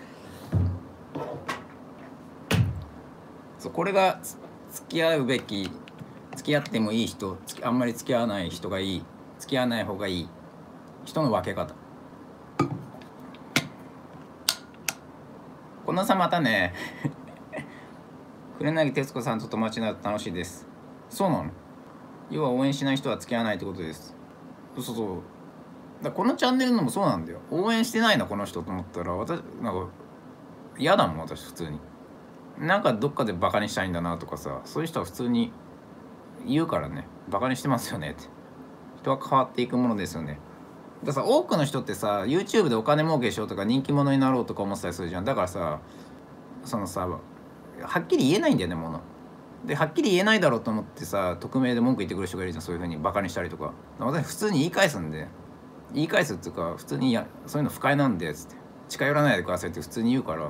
そう、これが付き合うべき、付き合ってもいい人、あんまり付き合わない人がいい、付き合わない方がいい人の分け方。このさまたね黒柳徹子さんと友達になると楽しいです。そうなの。要は応援しない人は付き合わないってことです。そうだ、このチャンネルのもそうなんだよ。応援してないなこの人と思ったら、私なんか嫌だもん。私普通になんかどっかでバカにしたいんだなとかさ、そういう人は普通に言うからね。バカにしてますよねって。人は変わっていくものですよね。だからさ、多くの人ってさ YouTube でお金儲けしようとか人気者になろうとか思ってたりするじゃん。だからさ、はっきり言えないんだよね、もので。はっきり言えないだろうと思ってさ、匿名で文句言ってくる人がいるじゃん。そういう風にバカにしたりとか。私普通に言い返すっていうか、普通にそういうの不快なんでつって、近寄らないでくださいって普通に言うから。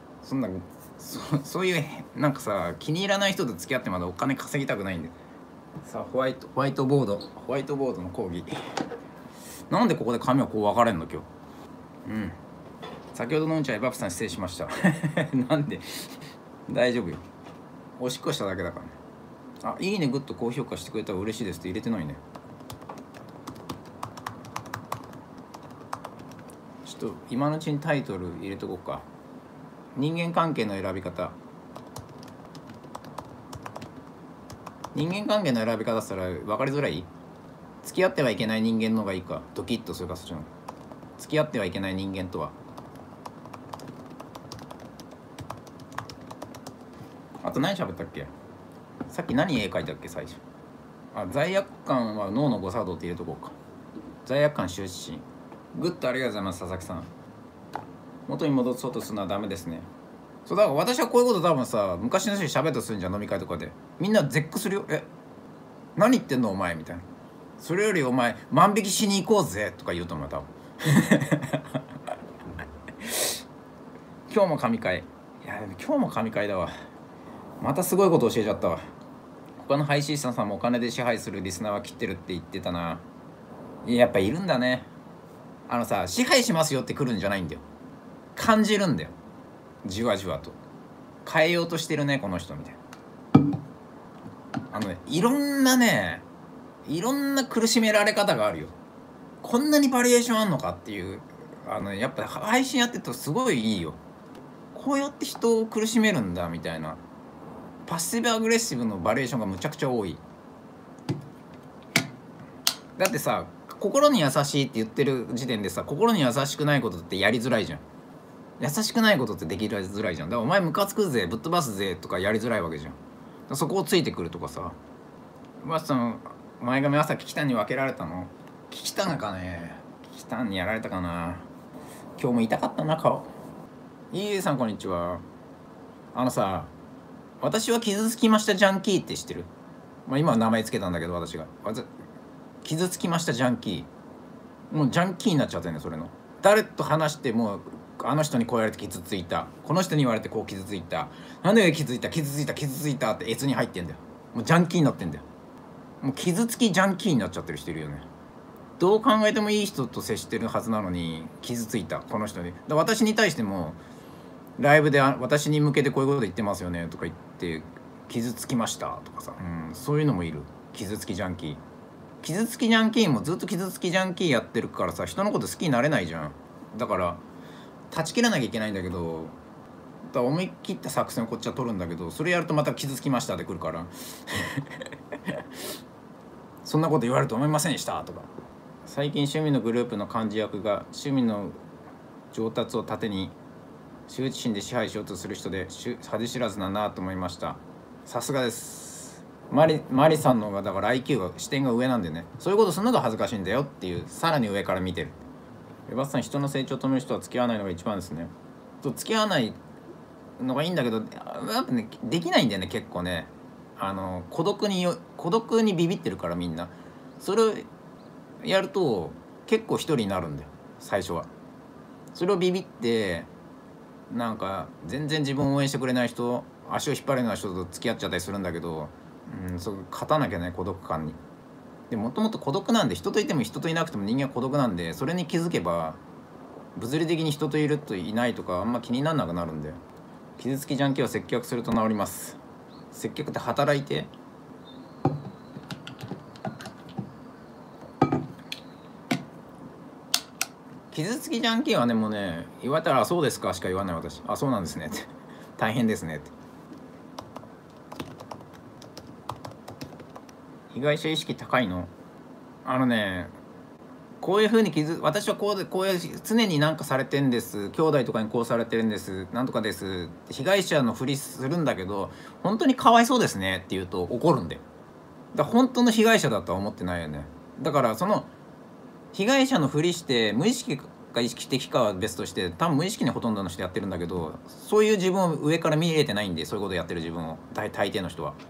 そういうなんかさ、気に入らない人と付き合ってまだお金稼ぎたくないんでさ。ホワイトボードの講義、なんでここで髪はこう分かれんの今日。先ほどのうんちはエバプさん失礼しましたなんで大丈夫よ、おしっこしただけだからね。いいね、グッド、高評価してくれたら嬉しいですって入れてないね。 ちょっと今のうちにタイトル入れとこうか。人間関係の選び方。人間関係の選び方したら分かりづらい？付き合ってはいけない人間の方がいいか、ドキッとするか、そっちの。付き合ってはいけない人間とは。あと何喋ったっけ？さっき何絵描いたっけ最初。罪悪感は脳の誤作動って入れとこうか。罪悪感羞恥心。グッドありがとうございます、佐々木さん。元に戻そうとするのはダメですね。そうだから私はこういうこと多分さ、昔の人に喋るとするんじゃん、飲み会とかで。みんな絶句するよ。何言ってんのお前みたいな。それよりお前万引きしに行こうぜとか言うと思うよ多分。今日も神回。いやでも今日も神回だわ。またすごいこと教えちゃったわ。他の配信者さんもお金で支配するリスナーは切ってるって言ってたな。やっぱいるんだね。支配しますよって来るんじゃないんだよ。感じるんだよ。じわじわと変えようとしてるねこの人みたいな。いろんな苦しめられ方があるよ。こんなにバリエーションあんのかっていう。やっぱ配信やってるとすごいいいよ。こうやって人を苦しめるんだみたいな。パッシブアグレッシブのバリエーションがむちゃくちゃ多い。だってさ、心に優しいって言ってる時点でさ、心に優しくないことってやりづらいじゃん。優しくないことってできづらいじゃん。だからお前ムカつくぜ、ぶっ飛ばすぜとかやりづらいわけじゃん。そこをついてくるとかさ。前髪朝キキタンに分けられたの？キキタンかね。キキタンにやられたかな。今日も痛かったな顔。いいさんこんにちは。私は傷つきましたジャンキーって知ってる？今は名前つけたんだけど私が。傷つきましたジャンキー。もうジャンキーになっちゃってねそれの。誰と話してもあの人にこう言われて傷ついた。この人に言われてこう傷ついた。なんで傷ついたって越に入ってんだよ。もうジャンキーになってんだよ。もう傷つきジャンキーになっちゃってる人いるよね。どう考えてもいい人と接してるはずなのに傷ついたこの人に。私に対してもライブで私に向けてこういうこと言ってますよねとか言って傷つきましたとかさ、そういうのもいる。傷つきジャンキー。傷つきジャンキーもずっと傷つきジャンキーやってるからさ、人のこと好きになれないじゃん。だから断ち切らなきゃいけないんだけど、思い切った作戦をこっちは取るんだけど、それやるとまた傷つきましたってくるからそんなこと言われると思いませんでしたとか。最近趣味のグループの幹事役が趣味の上達を盾に羞恥心で支配しようとする人で恥知らずだなと思いました。さすがです。マリさんの方がだから IQ が視点が上なんでね、そういうことするのが恥ずかしいんだよっていう、さらに上から見てる。バスさん、人の成長を止める人は付き合わないのが一番ですね。付き合わないのがいいんだけど、やっぱねできないんだよね結構ね。孤独にビビってるからみんな。それをやると結構一人になるんだよ最初は。それをビビってなんか全然自分を応援してくれない人、足を引っ張るような人と付き合っちゃったりするんだけど、そこ勝たなきゃね孤独感に。でもともと孤独なんで、人といても人といなくても人間は孤独なんで、それに気づけば物理的に人といるといないとかあんま気にならなくなるんで。傷つきジャンキーは接客すると治ります。接客って働いて。傷つきジャンキーはねもうね言われたら「そうですか」しか言わない私。あ、そうなんですねって大変ですねって。被害者意識高いの？こういう風に私はこういう常になんかされてんです、兄弟とかにこうされてるんです、なんとかですって被害者のふりするんだけど、本当にかわいそうですねって言うと怒るんだよ。だから本当の被害者だとは思ってないよね。だからその被害者のふりして無意識か意識的かは別として、多分無意識にほとんどの人やってるんだけど、そういう自分を上から見れてないんで、そういうことやってる自分を大抵の人は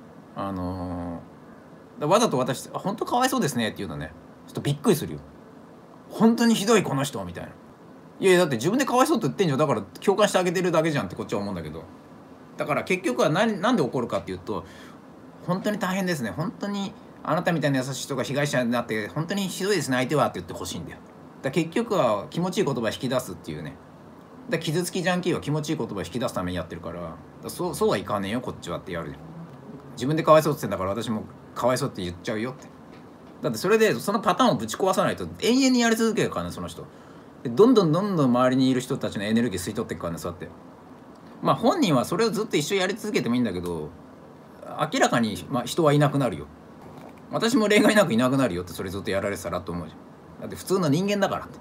わざと私本当かわいそうですねって言うのね、ちょっとびっくりするよ。本当にひどいこの人みたいな。いやだって自分でかわいそうって言ってんじゃん、だから共感してあげてるだけじゃんってこっちは思うんだけど。だから結局はなんで怒るかっていうと、本当に大変ですね、本当にあなたみたいな優しい人が被害者になって本当にひどいですね相手はって言ってほしいんだよ。だ結局は気持ちいい言葉を引き出すっていうね。だ傷つきジャンキーは気持ちいい言葉を引き出すためにやってるから、そうはいかねえよこっちはってやる。自分でかわいそうって言ってんだから私もかわいそうって言っちゃうよって。だってそれでそのパターンをぶち壊さないと永遠にやり続けるからねその人。 でどんどんどんどん周りにいる人たちのエネルギー吸い取っていくからね、そうやって。まあ本人はそれをずっと一緒やり続けてもいいんだけど、明らかに、人はいなくなるよ。私も例外なくいなくなるよって、それずっとやられてたらと思うじゃん。だって普通の人間だからって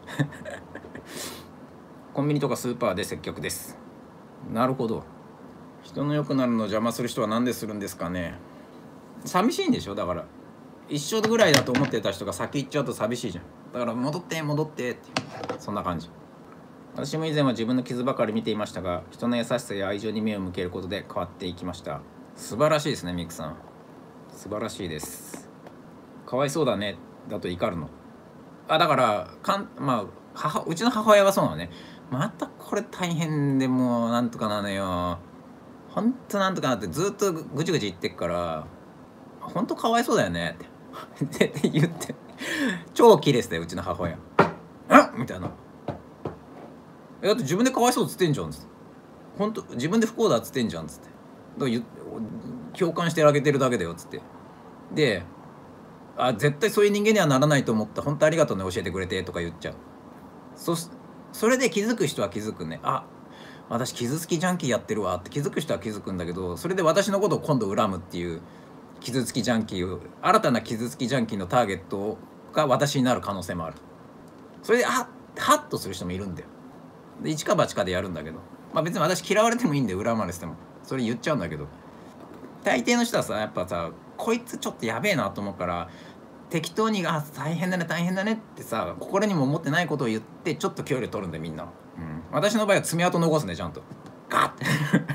コンビニとかスーパーで接客です。なるほど。人の良くなるのを邪魔する人は何でするんですかね。寂しいんでしょ。だから一緒ぐらいだと思ってた人が先行っちゃうと寂しいじゃん。だから戻って戻ってって、そんな感じ。私も以前は自分の傷ばかり見ていましたが、人の優しさや愛情に目を向けることで変わっていきました。素晴らしいですね、ミクさん。素晴らしいです。かわいそうだねだと怒るの。だからうちの母親はそうなのね。またこれ大変で、もうなんとかなのよ、ほんとなんとかなってずっとぐちぐち言ってっから、ほんとかわいそうだよねってって言って超キレてたよ、うちの母親。みたいな。だって自分でかわいそうっつってんじゃんっつって、ほんと自分で不幸だっつってんじゃんっつって、だから共感してあげてるだけだよっつって。で、絶対そういう人間にはならないと思った、本当ありがとうね教えてくれてとか言っちゃう。それで気づく人は気づくね。私傷つきジャンキーやってるわって気づく人は気づくんだけど、それで私のことを今度恨むっていう、傷つきジャンキーを、新たな傷つきジャンキーのターゲットが私になる可能性もある。それでハッとする人もいるんだよ。で一か八かでやるんだけど、別に私嫌われてもいいんで、恨まれててもそれ言っちゃうんだけど、大抵の人はさ、やっぱさ、こいつちょっとやべえなと思うから適当に大変だね大変だねってさ、心にも思ってないことを言ってちょっと距離を取るんでみんな、私の場合は爪痕残すね、ちゃんとガッて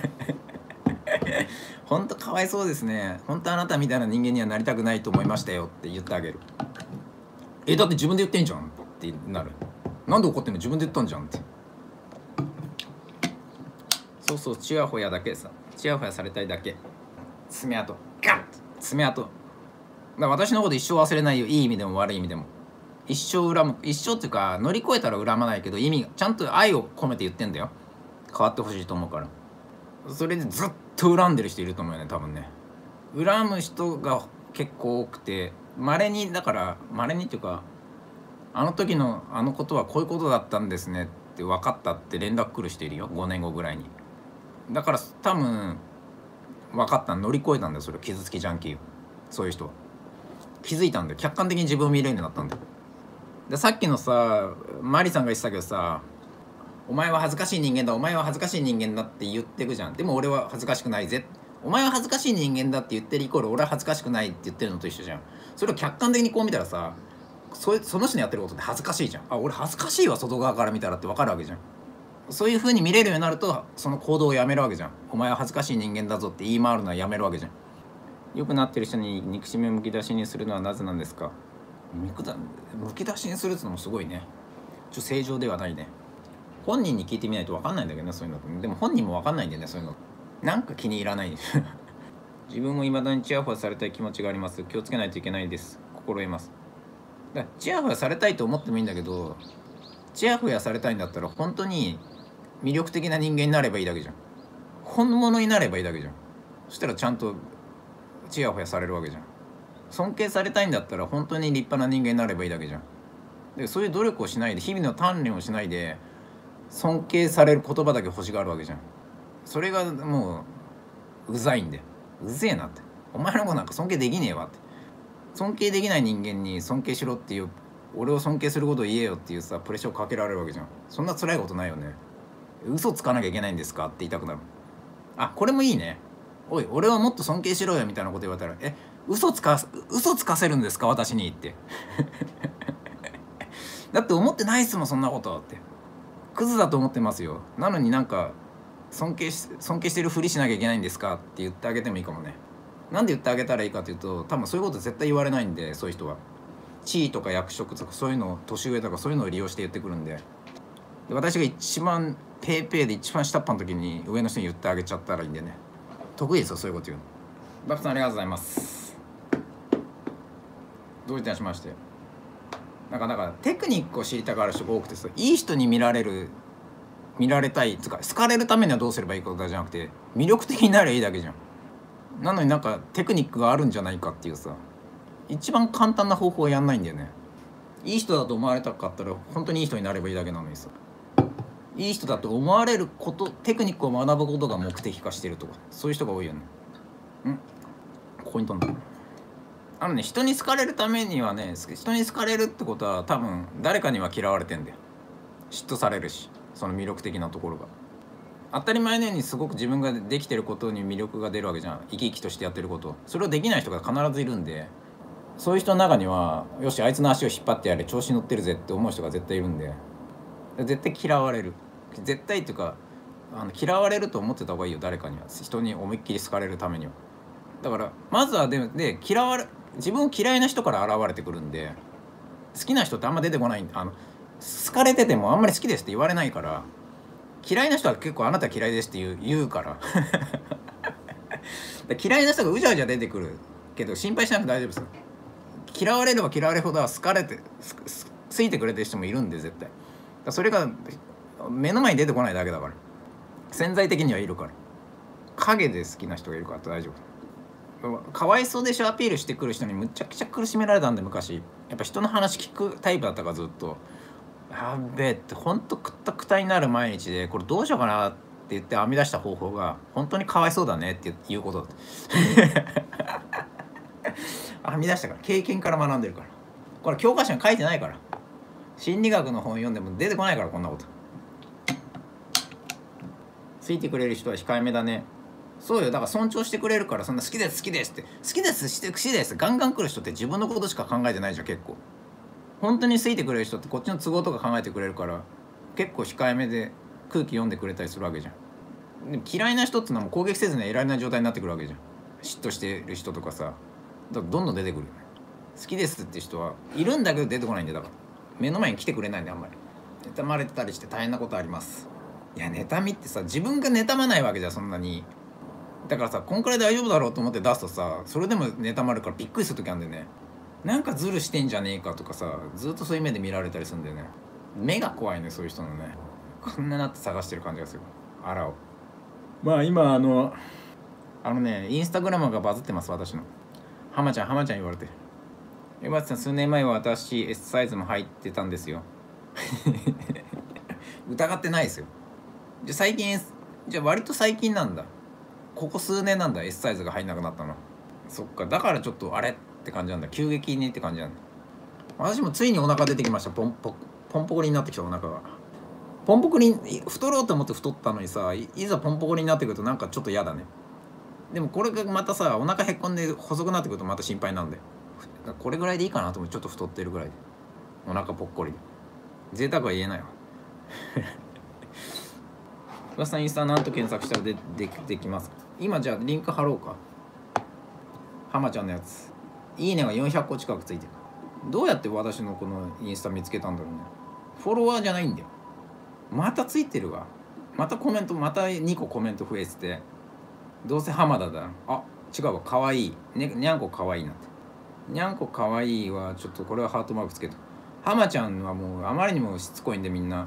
ほんとかわいそうですね、ほんとあなたみたいな人間にはなりたくないと思いましたよって言ってあげる。だって自分で言ってんじゃんってなる。なんで怒ってんの、自分で言ったんじゃんって。そうチヤホヤだけさ、チヤホヤされたいだけ。爪痕ガッ、爪痕だから私のこと一生忘れないよ、いい意味でも悪い意味でも。一生恨む、一生っていうか乗り越えたら恨まないけど、意味がちゃんと愛を込めて言ってんだよ。変わってほしいと思うから。それでずっと恨んでる人いると思うよね、多分ね。恨む人が結構多くて、稀にっていうか、あの時のあのことはこういうことだったんですねって分かったって連絡来る人いるよ、5年後ぐらいに。だから多分分かった、乗り越えたんだよ、それ傷つきジャンキーを。そういう人は気づいたんだよ、客観的に自分を見れるようになったんだよ。でさっきのさ、マリさんが言ってたけどさ、お前は恥ずかしい人間だ、お前は恥ずかしい人間だって言ってくじゃん。でも俺は恥ずかしくないぜ、お前は恥ずかしい人間だって言ってるイコール俺は恥ずかしくないって言ってるのと一緒じゃん。それを客観的にこう見たらさ、その人のやってることって恥ずかしいじゃん。俺恥ずかしいわ、外側から見たらって分かるわけじゃん。そういう風に見れるようになると、その行動をやめるわけじゃん。お前は恥ずかしい人間だぞって言い回るのはやめるわけじゃん。良くなってる人に憎しみをむき出しにするのはなぜなんですか。むき出しにするってのもすごいね。正常ではないね。本人に聞いてみないと分かんないんだけどね、そういうの。でも本人も分かんないんだよね、そういうの。なんか気に入らない自分も未だにチヤホヤされたい気持ちがあります。気をつけないといけないです。心得ます。だからチヤホヤされたいと思ってもいいんだけど、チヤホヤされたいんだったら本当に魅力的な人間になればいいだけじゃん。本物になればいいだけじゃん。そしたらちゃんとチヤホヤされるわけじゃん。尊敬されたいんだったら本当に立派な人間になればいいだけじゃん。でそういう努力をしないで、日々の鍛錬をしないで、尊敬される言葉だけ欲しがるわけじゃん。それがもううざいんで、うぜえなって、お前の子なんか尊敬できねえわって、尊敬できない人間に尊敬しろっていう、俺を尊敬することを言えよっていうさ、プレッシャーをかけられるわけじゃん。そんな辛いことないよね。嘘つかなきゃいけないんですかって言いたくなる。これもいいね。おい、俺はもっと尊敬しろよみたいなこと言われたら、嘘つかせるんですか私にってだって思ってないっすもん、そんなことって。クズだと思ってますよ。なのになんか尊敬してるふりしなきゃいけないんですかって言ってあげてもいいかもね。なんで言ってあげたらいいかというと、多分そういうこと絶対言われないんで、そういう人は地位とか役職とかそういうのを、年上とかそういうのを利用して言ってくるんで、私が一番ペーペーで一番下っ端の時に上の人に言ってあげちゃったらいいんでね。得意ですよ、そういうこと言うの。バフさんありがとうございます。どういたしまして。なんかテクニックを知りたがる人が多くてさ、いい人に見られたいつか、好かれるためにはどうすればいいかじゃなくて、魅力的になればいいだけじゃん。なのになんかテクニックがあるんじゃないかっていうさ、一番簡単な方法をやんないんだよね。 いい人だと思われたかったら本当にいい人になればいいだけなのにさ、いい人だと思われること、テクニックを学ぶことが目的化してるとか、そういう人が多いよね。ここに飛んだ。人に好かれるためにはね、人に好かれるってことは多分誰かには嫌われてんだよ。嫉妬されるし、その魅力的なところが当たり前のようにすごく自分ができてることに魅力が出るわけじゃん。生き生きとしてやってること、それをできない人が必ずいるんで、そういう人の中にはよしあいつの足を引っ張ってやれ、調子乗ってるぜって思う人が絶対いるんで、絶対嫌われる。絶対っていうか嫌われると思ってた方がいいよ、誰かには。人に思いっきり好かれるためには。だからまずは自分を嫌いな人から現れてくるんで、好きな人ってあんま出てこない。好かれててもあんまり好きですって言われないから、嫌いな人は結構あなた嫌いですって言うから嫌いな人がうじゃうじゃ出てくるけど心配しなくて大丈夫ですよ。嫌われれば嫌われるほど好かれてついてくれてる人もいるんで、絶対。それが目の前に出てこないだけだから。潜在的にはいるから、影で好きな人がいるから大丈夫。かわいそうでしょアピールしてくる人にむちゃくちゃ苦しめられたんで、昔。やっぱ人の話聞くタイプだったからずっと。やべえってほんとくったくたになる毎日で、これどうしようかなって言って編み出した方法が本当にかわいそうだねっていうことだ編み出したから、経験から学んでるから。これ教科書に書いてないから、心理学の本読んでも出てこないから、こんなこと。ついてくれる人は控えめだね。そうよ、だから尊重してくれるから。そんな好きです好きですって、好きです好きですガンガン来る人って自分のことしか考えてないじゃん。結構本当に好いてくれる人ってこっちの都合とか考えてくれるから、結構控えめで空気読んでくれたりするわけじゃん。でも嫌いな人ってのはもう攻撃せずにはいられない状態になってくるわけじゃん。嫉妬してる人とかさ、だからどんどん出てくるよね。好きですって人はいるんだけど出てこないんで、だから目の前に来てくれないんで、あんまり妬まれてたりして大変なことあります。いや妬みってさ、自分が妬まないわけじゃん、そんなに。だからさ、こんくらい大丈夫だろうと思って出すとさ、それでも妬まれるからびっくりする時あるんだよね。なんかズルしてんじゃねえかとかさ、ずっとそういう目で見られたりするんだよね。目が怖いね、そういう人のね。こんななって探してる感じがする。あらを。まあ今インスタグラムがバズってます、私の。浜ちゃん言われてる。江松さん、数年前は私 S サイズも入ってたんですよ疑ってないですよ。じゃあ割と最近なんだ。ここ数年なんだ S サイズが入んなくなったの。そっか、だからちょっとあれって感じなんだ。急激にって感じなんだ。私もついにお腹出てきました。ポンポコリになってきた、お腹が。ポンポコリ太ろうと思って太ったのにさ、いざポンポコリになってくるとなんかちょっと嫌だね。でもこれがまたさ、お腹へっこんで細くなってくるとまた心配なんで、これぐらいでいいかなと思って、ちょっと太ってるぐらいで、お腹ぽっこりで。贅沢は言えないわ岩さん、インスタなんと検索したらできます。今じゃあリンク貼ろうか。浜ちゃんのやつ、いいねが400個近くついてる。どうやって私のこのインスタ見つけたんだろうね。フォロワーじゃないんだよ。またついてるわ。またコメント、また2個コメント増えてて、どうせ浜田だ。あ、違うわ、かわいい、ね、にゃんこかわいいなって。にゃんこかわいいはちょっとこれはハートマークつけた。浜ちゃんはもうあまりにもしつこいんで、みんな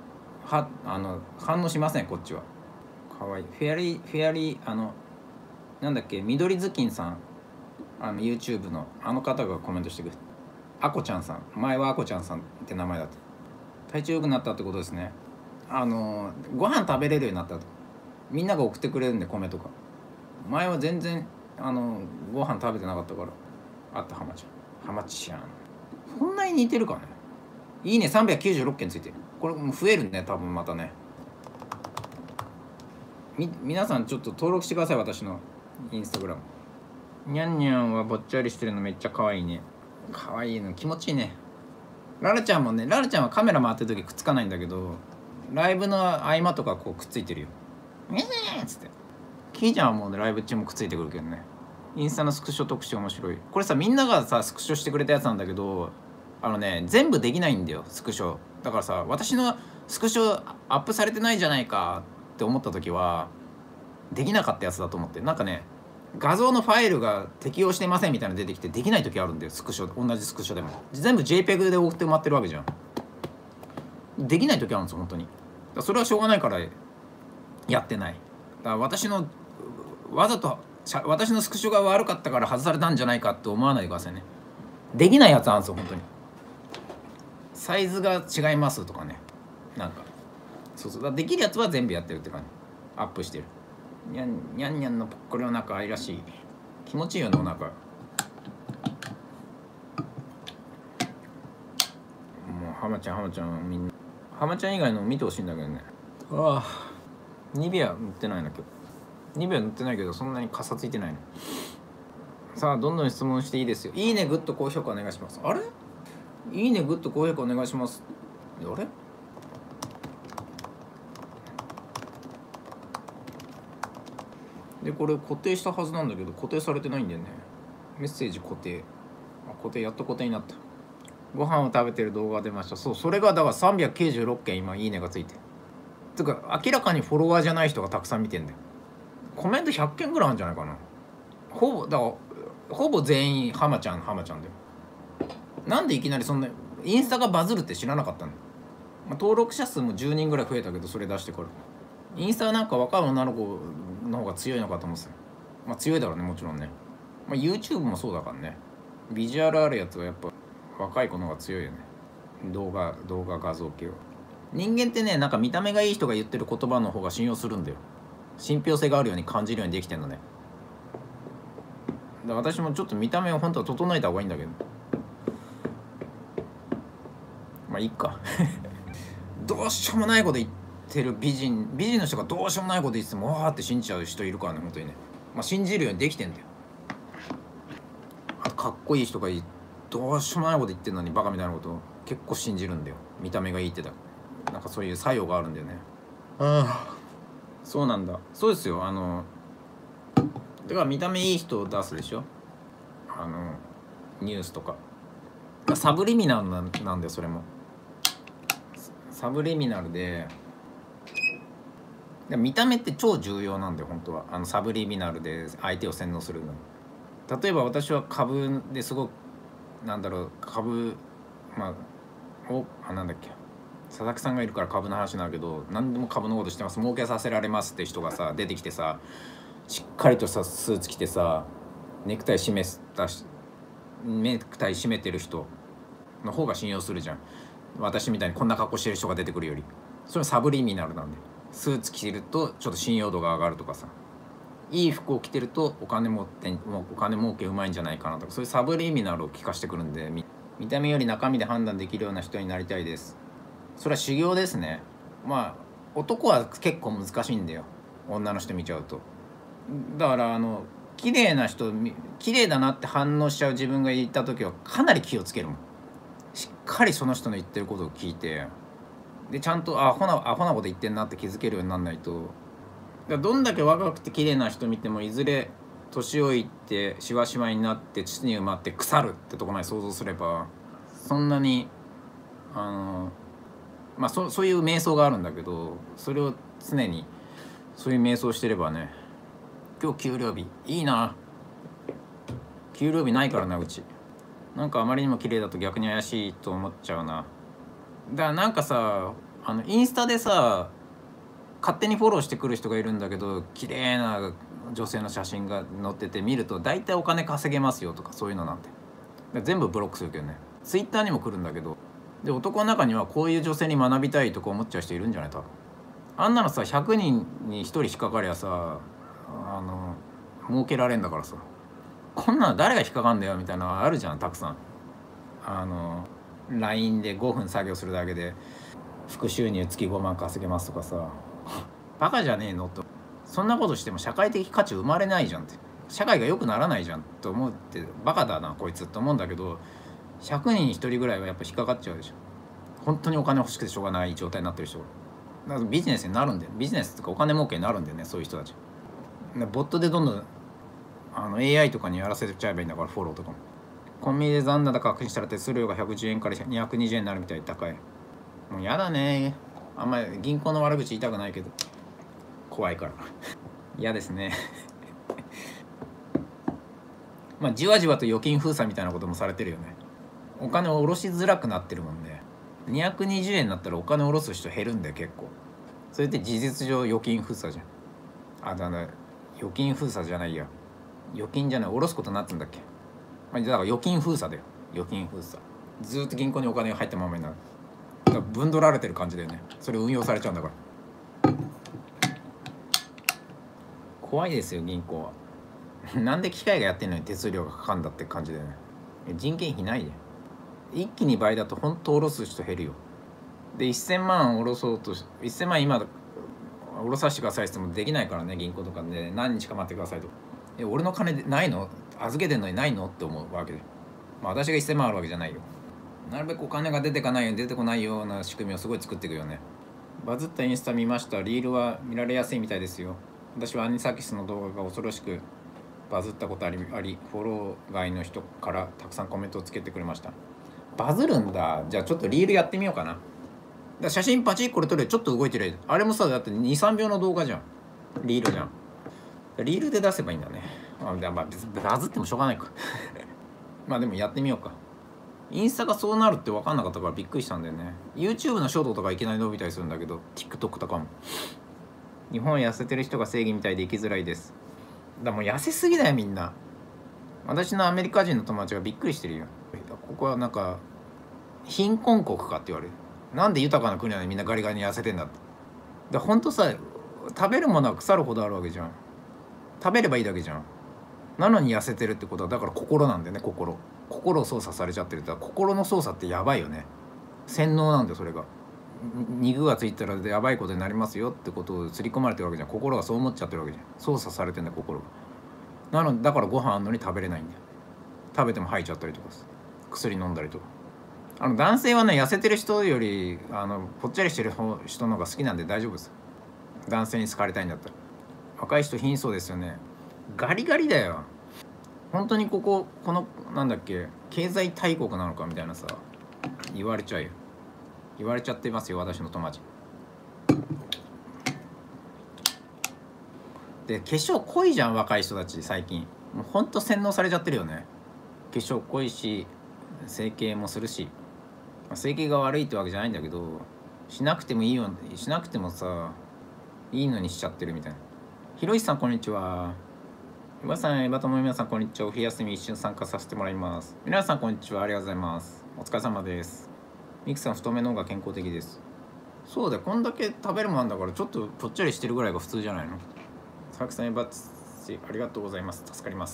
反応しません、こっちは。かわいい。フェアリーなんだっけ、緑ずきんさん、YouTube の方がコメントしてくれて、あこちゃんさん、前はあこちゃんさんって名前だった。体調良くなったってことですね。ご飯食べれるようになったと。みんなが送ってくれるんで、米とか。前は全然ご飯食べてなかったから。あった、浜ちゃん。そんなに似てるかね。いいね396件ついてる。これもう増えるね、多分またね。皆さんちょっと登録してください、私のインスタグラム。にゃんにゃんはぼっちゃりしてるのめっちゃ可愛いね。可愛いの気持ちいいね。ララちゃんもね、ララちゃんはカメラ回ってる時くっつかないんだけど、ライブの合間とかこうくっついてるよ。ねえっつって。キーちゃんはもう、ね、ライブ中もくっついてくるけどね。インスタのスクショ特集面白い。これさ、みんながさスクショしてくれたやつなんだけど、全部できないんだよ、スクショ。だからさ、私のスクショアップされてないじゃないかって思った時は、できなかったやつだと思って。なんかね、画像のファイルが適用してませんみたいなの出てきて、できない時あるんだよ、スクショ。同じスクショでも全部 JPEG で送ってもらってるわけじゃん。できない時あるんですよ、本当に。それはしょうがないからやってない。だからわざと私のスクショが悪かったから外されたんじゃないかって思わないでくださいね。できないやつあるんですよ、本当に。 サイズが違いますとかね、なんかそうそうだ、できるやつは全部やってるって感じ。アップしてる。にゃんにゃんにゃんのぽっこりお腹愛らしい。気持ちいいよね、お腹。もう浜ちゃんみんな浜ちゃん以外の見てほしいんだけどね。ああ、ニベア塗ってないんだけど、ニベア塗ってないけどそんなにかさついてないの。さあどんどん質問していいですよ。いいね、グッド、高評価お願いします。あれ、いいね、グッド、高評価お願いします。あれ、でこれ固定したはずなんだけど固定されてないんだよね。メッセージ固定、固定、やっと固定になった。ご飯を食べてる動画が出ました。そう、それがだから396件今いいねがついてる。つうか明らかにフォロワーじゃない人がたくさん見てんだよ。コメント100件ぐらいあるんじゃないかな。ほぼ全員浜ちゃんだよ。なんでいきなりそんなインスタがバズるって知らなかったの。登録者数も10人ぐらい増えたけど、それ出してからインスタはなんか若い女の子の方が強いのかと思ってた。強いだろうね、もちろんね。YouTube もそうだからね。ビジュアルあるやつはやっぱ若い子の方が強いよね。動画画像系は。人間ってね、なんか見た目がいい人が言ってる言葉の方が信用するんだよ。信憑性があるように感じるようにできてんのね。だから私もちょっと見た目を本当は整えた方がいいんだけど、いいかどうしようもないこと言ってる美人の人がどうしようもないこと言っててもわーって信じちゃう人いるからね、本当にね。信じるようにできてんだよ。あとかっこいい人がどうしようもないこと言ってるのにバカみたいなことを結構信じるんだよ。見た目がいいってだ、なんかそういう作用があるんだよね。そうなんだ。そうですよ。だから見た目いい人を出すでしょ、ニュースとか。サブリミナルなんだよ、それも。サブリミナルで見た目って超重要なんだよ本当は。サブリミナルで相手を洗脳するのに。例えば私は株ですごく株なんだっけ、佐々木さんがいるから株の話なんだけど、何でも株のことしてます、儲けさせられますって人がさ出てきてさ、しっかりとさスーツ着てさネクタイ締めてる人の方が信用するじゃん。私みたいにこんな格好してる人が出てくるより。それはサブリミナルなんで、スーツ着るとちょっと信用度が上がるとかさ、いい服を着てるとお金儲けうまいんじゃないかなとか、そういうサブリミナルを聞かしてくるんで、見た目より中身で判断できるような人になりたいです。それは修行ですね。男は結構難しいんだよ、女の人見ちゃうと。だから綺麗な人、綺麗だなって反応しちゃう自分がいた時はかなり気をつけるもん。しっかりその人の言ってることを聞いて、でちゃんとアホなこと言ってんなって気づけるようになんないと。どんだけ若くて綺麗な人見てもいずれ年老いてしわしわになって土に埋まって腐るってとこまで想像すれば、そんなにそういう瞑想があるんだけど、それを常にそういう瞑想してればね。今日給料日いいな。給料日ないからな、うち。なんかあまりにも綺麗だと逆に怪しいと思っちゃうな。だからなんかさ、インスタでさ勝手にフォローしてくる人がいるんだけど、綺麗な女性の写真が載ってて見ると大体お金稼げますよとかそういうのなんて。全部ブロックするけどね。ツイッターにも来るんだけど、で男の中にはこういう女性に学びたいとか思っちゃう人いるんじゃない？多分あんなのさ100人に1人引っかかりゃさ儲けられんだからさ、こんなの誰が引っかかんだよみたいなのあるじゃん、たくさん。LINE で5分作業するだけで副収入月5万稼げますとかさバカじゃねえのと。そんなことしても社会的価値生まれないじゃんって、社会が良くならないじゃんと思って、バカだなこいつって思うんだけど、100人に1人ぐらいはやっぱ引っかかっちゃうでしょ。本当にお金欲しくてしょうがない状態になってる人が。だからビジネスになるんだよ。ビジネスとかお金儲けになるんだよね、そういう人たち。ボットでどんどんAI とかにやらせちゃえばいいんだから、フォローとかも。コンビニで残高確認したら手数料が110円から220円になるみたいで高い。もうやだね。あんまり銀行の悪口言いたくないけど怖いから嫌ですねじわじわと預金封鎖みたいなこともされてるよね。お金を下ろしづらくなってるもんね。220円になったらお金を下ろす人減るんだよ結構。それって事実上預金封鎖じゃん。預金封鎖じゃないや、預金じゃない、下ろすことになってんだっけ。だから預金封鎖だよ。預金封鎖、ずっと銀行にお金が入ったままになる。 だから分取られてる感じだよね。それ運用されちゃうんだから。怖いですよ銀行は。なんで機械がやってんのに手数料がかかんだって感じだよね。人件費ないで。一気に倍だと本当下ろす人減るよ。で1000万下ろそうと1000万今下ろさせてくださいって言ってもできないからね。銀行とかで何日か待ってくださいと。俺の金でないの、預けてんのにないのって思うわけで、私が1000万あるわけじゃないよ。なるべくお金が出てこないような仕組みをすごい作っていくよね。バズったインスタ見ました。リールは見られやすいみたいですよ。私はアニサキスの動画が恐ろしくバズったことありフォロー外の人からたくさんコメントをつけてくれました。バズるんだ。じゃあちょっとリールやってみようかな。写真パチッこれ撮れ、ちょっと動いてる。あれもさ、だって 2,3 秒の動画じゃん。リールじゃん。リールで出せばいいんだね。バズってもしょうがないか。でもやってみようか。インスタがそうなるって分かんなかったからびっくりしたんだよね。 YouTube のショートとかいきなり伸びたりするんだけど TikTok とかも。日本は痩せてる人が正義みたいで生きづらいです。だからもう痩せすぎだよみんな。私のアメリカ人の友達がびっくりしてるよ。ここはなんか貧困国かって言われる。なんで豊かな国なのにみんなガリガリに痩せてんだって。でほんとさ、食べるものは腐るほどあるわけじゃん。食べればいいだけじゃん。なのに痩せてるってことはだから心なんだよね。心を操作されちゃってるって。心の操作ってやばいよね。洗脳なんだよそれが。肉がついたらやばいことになりますよってことを刷り込まれてるわけじゃん。心がそう思っちゃってるわけじゃん。操作されてんだよ心が。なのでだからご飯あんのに食べれないんだよ。食べても吐いちゃったりとか薬飲んだりとか。男性はね痩せてる人よりぽっちゃりしてる人の方が好きなんで大丈夫です。男性に好かれたいんだったら。若い人貧相ですよね。ガリガリだよ本当に。このなんだっけ経済大国なのかみたいなさ言われちゃってますよ私の友達で。化粧濃いじゃん若い人たち最近。もうほんと洗脳されちゃってるよね。化粧濃いし整形もするし、整形が悪いってわけじゃないんだけど、しなくてもいいよ、しなくてもさいいのにしちゃってるみたいな。ひろしさんこんにちは。皆さん、皆さんこんにちは。お昼休み一瞬参加させてもらいます。皆さんこんにちは。ありがとうございます。お疲れ様です。ミクさん太めの方が健康的です。そうだよ、こんだけ食べるもんだからちょっとぽっちゃりしてるぐらいが普通じゃないの。佐々木さんありがとうございます。助かります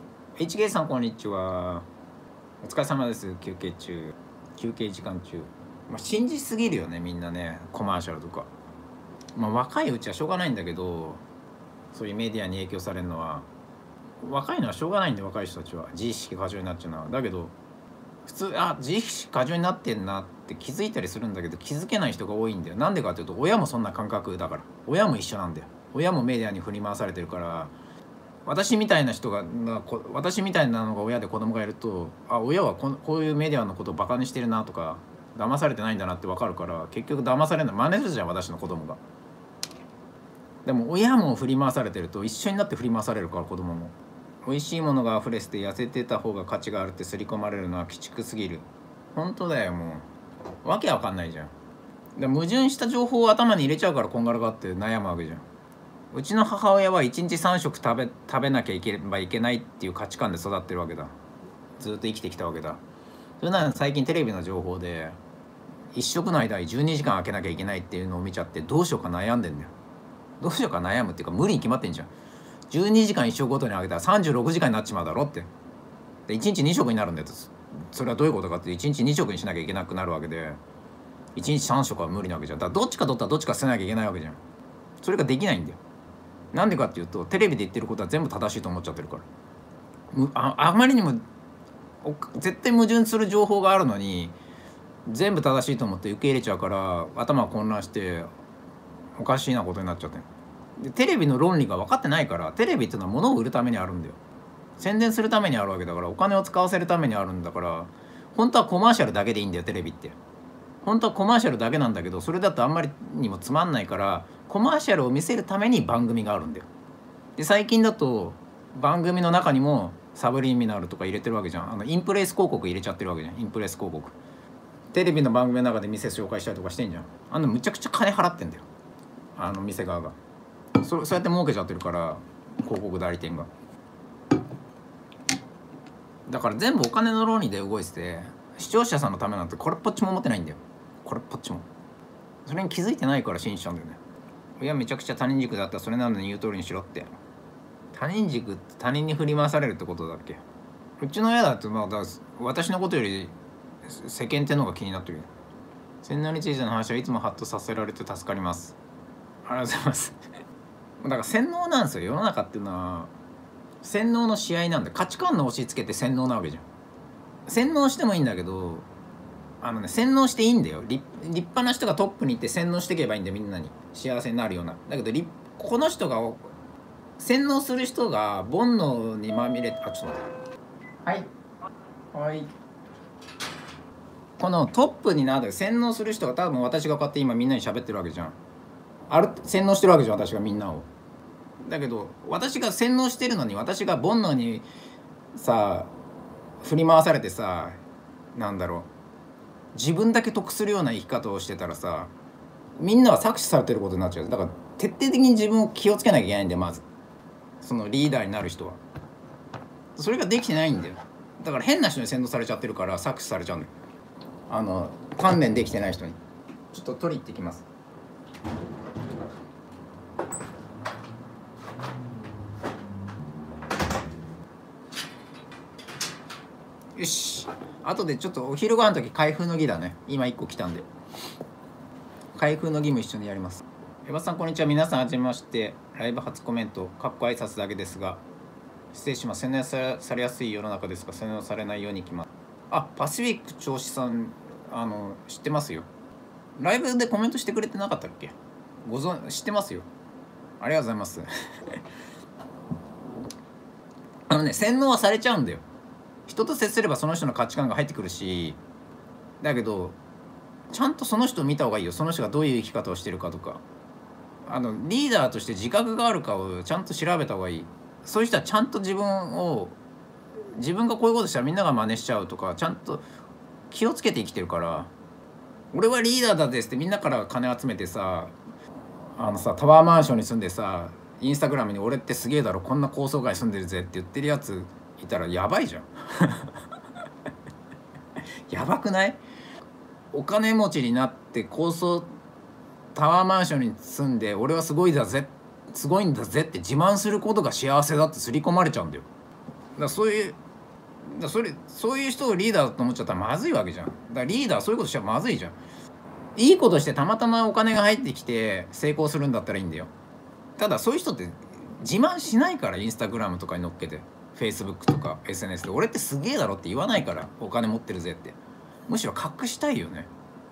。HK さんこんにちは。お疲れ様です。休憩時間中。信じすぎるよねみんなね。コマーシャルとか若いうちはしょうがないんだけど、そういうメディアに影響されるのは若いのはしょうがないんで、若い人たちは自意識過剰になっちゃうのは。だけど普通自意識過剰になってんなって気づいたりするんだけど、気づけない人が多いんだよ。なんでかっていうと親もそんな感覚だから。親も一緒なんだよ。親もメディアに振り回されてるから。私みたいなのが親で子供がいると、親はこういうメディアのことをバカにしてるなとか騙されてないんだなって分かるから、結局騙されない真似するじゃん私の子供が。でも親も振り回されてると一緒になって振り回されるから。子供も美味しいものが溢れてて痩せてた方が価値があるって刷り込まれるのは鬼畜すぎる。本当だよ。もうわけわかんないじゃん。で矛盾した情報を頭に入れちゃうからこんがらがって悩むわけじゃん。うちの母親は1日3食食べなきゃいけないっていう価値観で育ってるわけだ。ずっと生きてきたわけだ。それなのに最近テレビの情報で1食の間に12時間空けなきゃいけないっていうのを見ちゃって、どうしようか悩んでんだよ。どうしようか悩むっていうか無理に決まってんじゃん。12時間1食ごとに空けたら36時間になっちまうだろって。で1日2食になるんだよ。それはどういうことかって、1日2食にしなきゃいけなくなるわけで、1日3食は無理なわけじゃん。だからどっちか取ったらどっちか捨てなきゃいけないわけじゃん。それができないんだよ。なんでかっていうと、テレビで言ってることは全部正しいと思っちゃってるから。あまりにも絶対矛盾する情報があるのに全部正しいと思って受け入れちゃうから、頭が混乱しておかしいなことになっちゃって。でテレビの論理が分かってないから。テレビっていうのは物を売るためにあるんだよ。宣伝するためにあるわけだから。お金を使わせるためにあるんだから。本当はコマーシャルだけでいいんだよテレビって。本当はコマーシャルだけなんだけど、それだとあんまりにもつまんないから、コマーシャルを見せるために番組があるんだよ。で最近だと番組の中にもサブリミナルとか入れてるわけじゃん。インプレス広告入れちゃってるわけじゃん。インプレス広告テレビの番組の中で店紹介したりとかしてんじゃん。むちゃくちゃ金払ってんだよ店側が。そうやって儲けちゃってるから、広告代理店が。だから全部お金の論理で動いてて、視聴者さんのためなんてこれっぽっちも思ってないんだよ。ここれっぽっちも。それに気づいてないから信じちゃうんだよね。親めちゃくちゃ他人軸だったらそれなのに言う通りにしろって。他人軸って他人に振り回されるってことだっけ。うちの親だと私のことより世間ってのが気になってるよ。洗脳についての話はいつもハッとさせられて助かります。ありがとうございますだから洗脳なんですよ、世の中っていうのは。洗脳の試合なんで、価値観の押し付けて洗脳なわけじゃん。洗脳してもいいんだけど、洗脳していいんだよ。立派な人がトップに行って洗脳していけばいいんだよ、みんなに幸せになるような。だけどこの人が洗脳する人が煩悩にまみれて、ちょっと待って、はいこのトップになる洗脳する人が、多分私がこうやって今みんなに喋ってるわけじゃん。洗脳してるわけじゃん、私がみんなを。だけど私が洗脳してるのに、私が煩悩にさ振り回されてさ、なんだろう、自分だけ得するような生き方をしてたらさ、みんなは搾取されてることになっちゃう。だから徹底的に自分を気をつけなきゃいけないんだよ、まずそのリーダーになる人は。それができてないんだよ。だから変な人に洗脳されちゃってるから搾取されちゃうんだよ、鍛錬できてない人に。ちょっと取り行ってきます。よし、後でちょっとお昼ご飯の時開封の儀だね。今1個来たんで開封の儀も一緒にやります。エヴァさんこんにちは。皆さんはじめまして。ライブ初コメント挨拶だけですが失礼します。洗脳されやすい世の中ですが、洗脳されないように決まる。パシフィック銚子さん、知ってますよ。ライブでコメントしてくれてなかったっけ。知ってますよ。ありがとうございます洗脳はされちゃうんだよ。人と接すればその人の価値観が入ってくるし、だけどちゃんとその人を見た方がいいよ。その人がどういう生き方をしてるかとか、リーダーとして自覚があるかをちゃんと調べた方がいい。そういう人はちゃんと自分がこういうことしたらみんなが真似しちゃうとか、ちゃんと気をつけて生きてるから。俺はリーダーだですってみんなから金集めてさ、タワーマンションに住んでさ、インスタグラムに俺ってすげえだろ、こんな高層階住んでるぜって言ってるやついたらやばいじゃんやばくない？お金持ちになってタワーマンションに住んで、俺はすごいんだぜって自慢することが幸せだって刷り込まれちゃうんだよ。そういう人をリーダーだと思っちゃったらまずいわけじゃん。だからリーダーそういうことしちゃまずいじゃん。いいことしてたまたまお金が入ってきて成功するんだったらいいんだよ。ただそういう人って自慢しないから、インスタグラムとかに載っけて、フェイスブックとか SNS で俺ってすげえだろって言わないから、お金持ってるぜって。むしろ隠したいよね。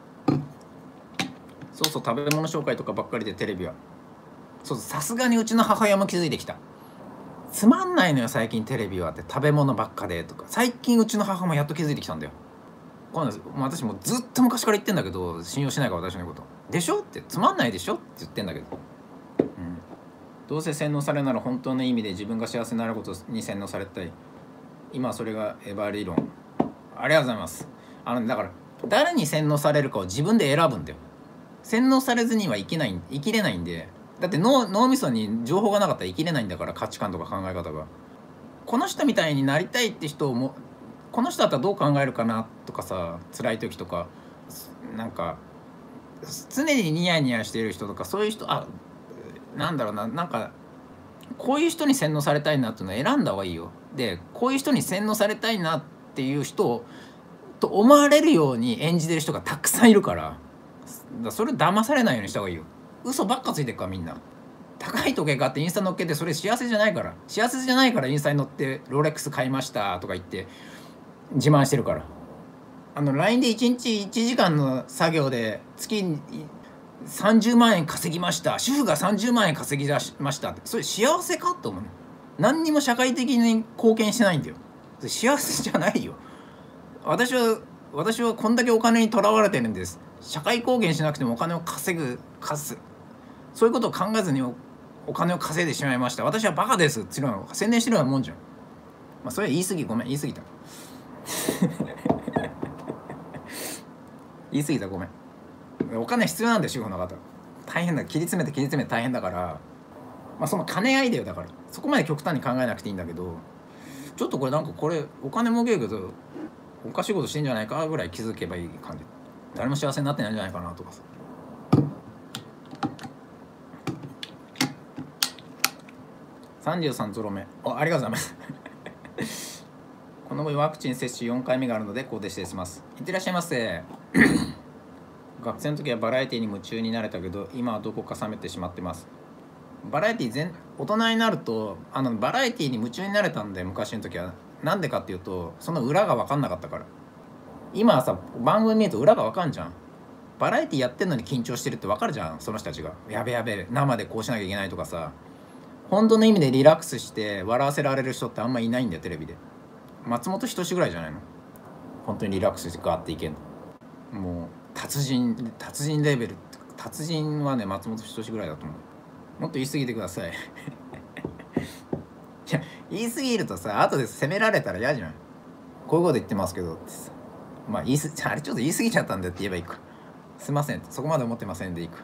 そう食べ物紹介とかばっかりでテレビは。さすがにうちの母親も気づいてきた。つまんないのよ最近テレビはって、食べ物ばっかでとか。最近うちの母もやっと気づいてきたんだよ。私もずっと昔から言ってんだけど、信用しないから私のことでしょって、つまんないでしょって言ってんだけど、どうせ洗脳されるなら本当の意味で自分が幸せになることに洗脳されたい。今はそれがエヴァ理論。ありがとうございます。だから誰に洗脳されるかを自分で選ぶんだよ。洗脳されずには生きれないんで。だって脳みそに情報がなかったら生きれないんだから、価値観とか考え方が。この人みたいになりたいって人をこの人だったらどう考えるかなとかさ、辛い時とかなんか常にニヤニヤしている人とか、そういう人、なんだろうな、なんかこういう人に洗脳されたいなっていうのを選んだ方がいいよ。でこういう人に洗脳されたいなっていう人と思われるように演じてる人がたくさんいるから、それ騙されないようにした方がいいよ。嘘ばっかついてるからみんな。高い時計買ってインスタ乗っけて、それ幸せじゃないから。幸せじゃないからインスタに乗ってロレックス買いましたとか言って自慢してるから。LINE で1日1時間の作業で月に30万円稼ぎました、主婦が30万円稼ぎ出しましたって、それ幸せかと思うね。何にも社会的に貢献してないんだよ。それ幸せじゃないよ。私はこんだけお金にとらわれてるんです。社会貢献しなくてもお金を稼ぐそういうことを考えずにお金を稼いでしまいました、私はバカですっていうのを宣伝してるようなもんじゃん。それ言い過ぎ、ごめん、言い過ぎた言い過ぎた、ごめん。お金必要なんだよ、主婦の方。大変だ、切り詰めて大変だから、その兼ね合いだよ。だからそこまで極端に考えなくていいんだけど、ちょっとこれお金儲けるけどおかしいことしてんじゃないかぐらい気づけばいい感じ。 誰も幸せになってないんじゃないかなとかさ。33ゾロ目、ありがとうございますこの後ワクチン接種4回目があるのでここで失礼します。いってらっしゃいませ学生の時はバラエティに夢中になれたけど今はどこか冷めてしまってます。バラエティ大人になるとバラエティに夢中になれたんで、昔の時は。なんでかっていうと、その裏が分かんなかったから。今はさ、番組見ると裏が分かんじゃん。バラエティやってんのに緊張してるって分かるじゃん、その人たちが。やべやべ、生でこうしなきゃいけないとかさ。本当の意味でリラックスして笑わせられる人ってあんまいないんだよ、テレビで。松本人志ぐらいじゃないの、本当にリラックスしてガーっていけんの。もう達人レベル。達人はね、松本人志ぐらいだと思う。もっと言い過ぎてくださいいや、言い過ぎるとさ、後で責められたら嫌じゃん。こういうこと言ってますけどってさ、まああれちょっと言い過ぎちゃったんでって言えばいいか。すいません、そこまで思ってませんでいいか。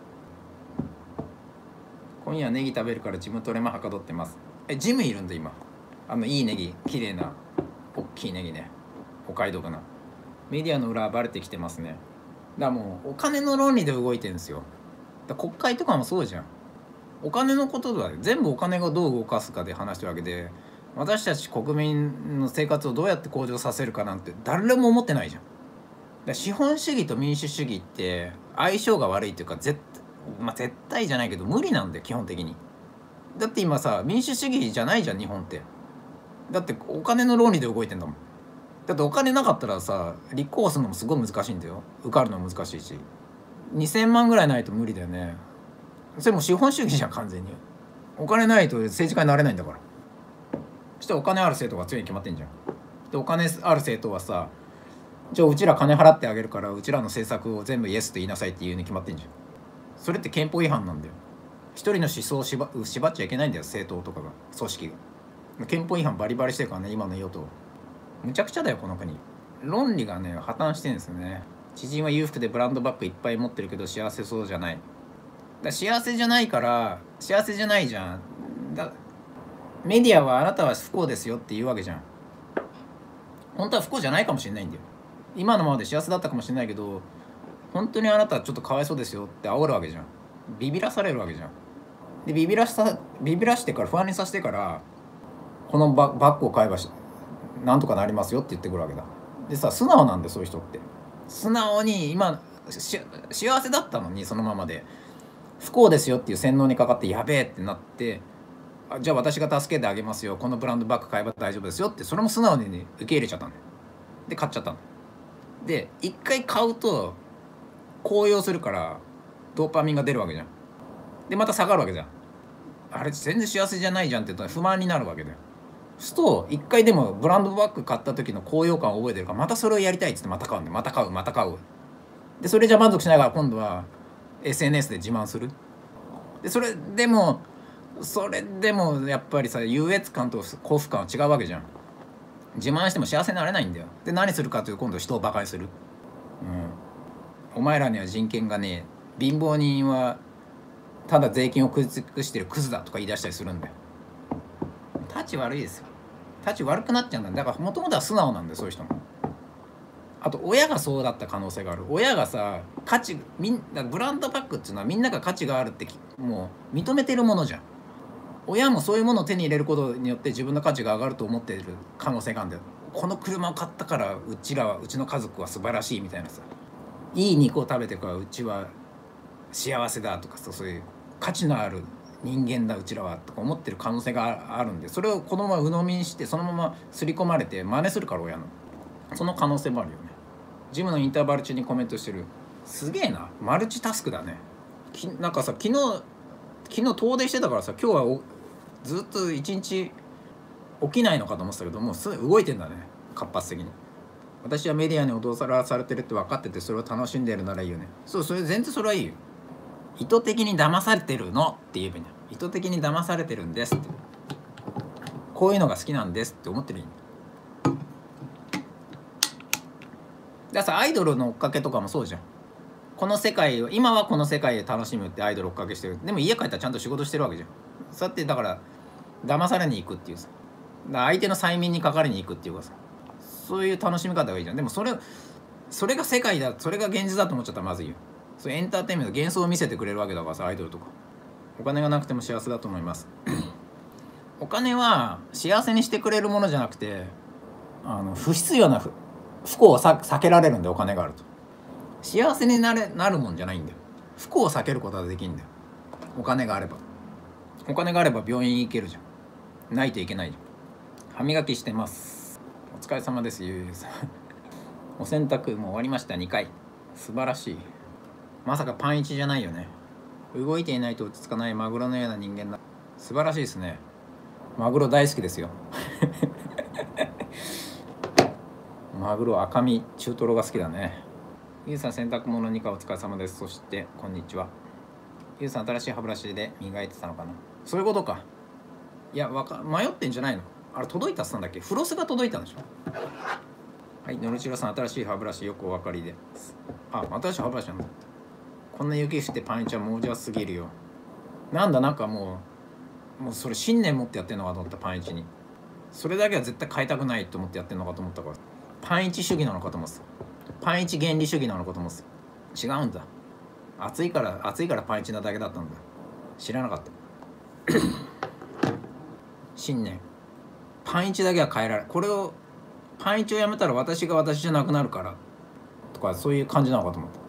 今夜ネギ食べるからジムトレもはかどってます。ジムいるんだ今。いいネギ、綺麗な大きいネギね、北海道かな。メディアの裏はバレてきてますね。だからもうお金の論理で動いてるんですよ。だから国会とかもそうじゃん。お金のことだよ。全部お金がどう動かすかで話してるわけで、私たち国民の生活をどうやって向上させるかなんて誰も思ってないじゃん。だから資本主義と民主主義って相性が悪いというか、絶対じゃないけど無理なんだよ、基本的に。だって今さ、民主主義じゃないじゃん日本って。だってお金の論理で動いてんだもん。だってお金なかったらさ、立候補するのもすごい難しいんだよ。受かるのも難しいし、2000万ぐらいないと無理だよね。それも資本主義じゃん完全に。お金ないと政治家になれないんだから。そしてお金ある政党が強いに決まってんじゃん。でお金ある政党はさ、じゃあうちら金払ってあげるからうちらの政策を全部イエスと言いなさいって言うに決まってんじゃん。それって憲法違反なんだよ。一人の思想を縛っちゃいけないんだよ、政党とかが、組織が。憲法違反バリバリしてるからね、今の与党。むちゃくちゃだよこの国。論理がね破綻してるんですよね。知人は裕福でブランドバッグいっぱい持ってるけど幸せそうじゃない。幸せじゃないから幸せじゃないじゃん。メディアはあなたは不幸ですよって言うわけじゃん。本当は不幸じゃないかもしれないんだよ。今のままで幸せだったかもしれないけど、本当にあなたはちょっとかわいそうですよって煽るわけじゃん。ビビらされるわけじゃん。でビビらしてから不安にさせてから、このバッグを買えばなんとかなりますよって言ってくるわけだ。でさ、素直なんでそういう人って。素直に今幸せだったのにそのままで不幸ですよっていう洗脳にかかってやべえってなって、じゃあ私が助けてあげますよ、このブランドバッグ買えば大丈夫ですよって、それも素直に、ね、受け入れちゃったの。で買っちゃったの。で一回買うと高揚するからドーパミンが出るわけじゃん。でまた下がるわけじゃん。あれ全然幸せじゃないじゃんって言ったら不満になるわけだよ。すると一回でもブランドバッグ買った時の高揚感を覚えてるから、またそれをやりたいっつってまた買うんで、また買う。でそれじゃ満足しながら今度は SNS で自慢する。でそれでもやっぱりさ、優越感と幸福感は違うわけじゃん。自慢しても幸せになれないんだよ。で何するかというと今度人をバカにする。お前らには人権がねえ、貧乏人はただ税金を食い尽くしてるクズだとか言い出したりするんだよ。タチ悪いですよ。タチ悪くなっちゃうんだよ。だからもともとは素直なんだよそういう人も。あと親がそうだった可能性がある。親がさ、ブランドバッグっていうのはみんなが価値があるってもう認めてるものじゃん。親もそういうものを手に入れることによって自分の価値が上がると思っている可能性があるんだよ。この車を買ったからうちの家族は素晴らしいみたいなさ、いい肉を食べてからうちは幸せだとかさ、そういう価値のある人間だうちらはとか思ってる可能性があるんで、それを子供は鵜呑みにしてそのまま刷り込まれて真似するから、親のその可能性もあるよね。ジムのインターバル中にコメントしてる。すげえな、マルチタスクだね。なんかさ、昨日遠出してたからさ、今日はずっと一日起きないのかと思ってたけど、もう動いてんだね、活発的に。私はメディアに踊らされてるって分かっててそれを楽しんでるならいいよね。それ全然それはいいよ。意図的に騙されてるのって言えばいいんだよ。意図的に騙されてるんですって、こういうのが好きなんですって思ってるんだ。だからさ、アイドルの追っかけとかもそうじゃん。今はこの世界を楽しむってアイドル追っかけしてる。でも家帰ったらちゃんと仕事してるわけじゃん。そうやってだから騙されに行くっていうさ、だから相手の催眠にかかりに行くっていうかさ、そういう楽しみ方がいいじゃん。でもそれそれが世界だ、それが現実だと思っちゃったらまずいよ。そういうエンターテインメント、幻想を見せてくれるわけだからさ、アイドルとか。お金がなくても幸せだと思います。お金は幸せにしてくれるものじゃなくて、不必要な不幸を避けられるんで、お金があると。幸せになるもんじゃないんだよ。不幸を避けることができるんだよ、お金があれば。お金があれば病院行けるじゃん。ないといけないじゃん。歯磨きしてます。お疲れ様です、ゆうゆうさん。お洗濯もう終わりました。2回。素晴らしい。まさかパンイチじゃないよね。動いていないと落ち着かないマグロのような人間だ。素晴らしいですね。マグロ大好きですよ。マグロ、赤身、中トロが好きだね。ゆうさん、洗濯物2回お疲れ様です。そしてこんにちは。ゆうさん、新しい歯ブラシで磨いてたのかな。そういうことか。いや、迷ってんじゃないの。あれ届いたっつったんだっけ。フロスが届いたんでしょ。はい、のりちろさん、新しい歯ブラシよくお分かりです。あ、新しい歯ブラシなんだ。こんな雪降ってパンイチはもうじゃすぎるよ。なんだ、なんかもうそれ信念持ってやってんのかと思った。パンイチにそれだけは絶対変えたくないと思ってやってんのかと思ったから、パンイチ主義なのかと思ってた。パンイチ原理主義なのかと思ってた。違うんだ。暑いからパンイチなだけだったんだ。知らなかった。信念。パンイチだけは変えられ、これをパンイチをやめたら私が私じゃなくなるからとか、そういう感じなのかと思った。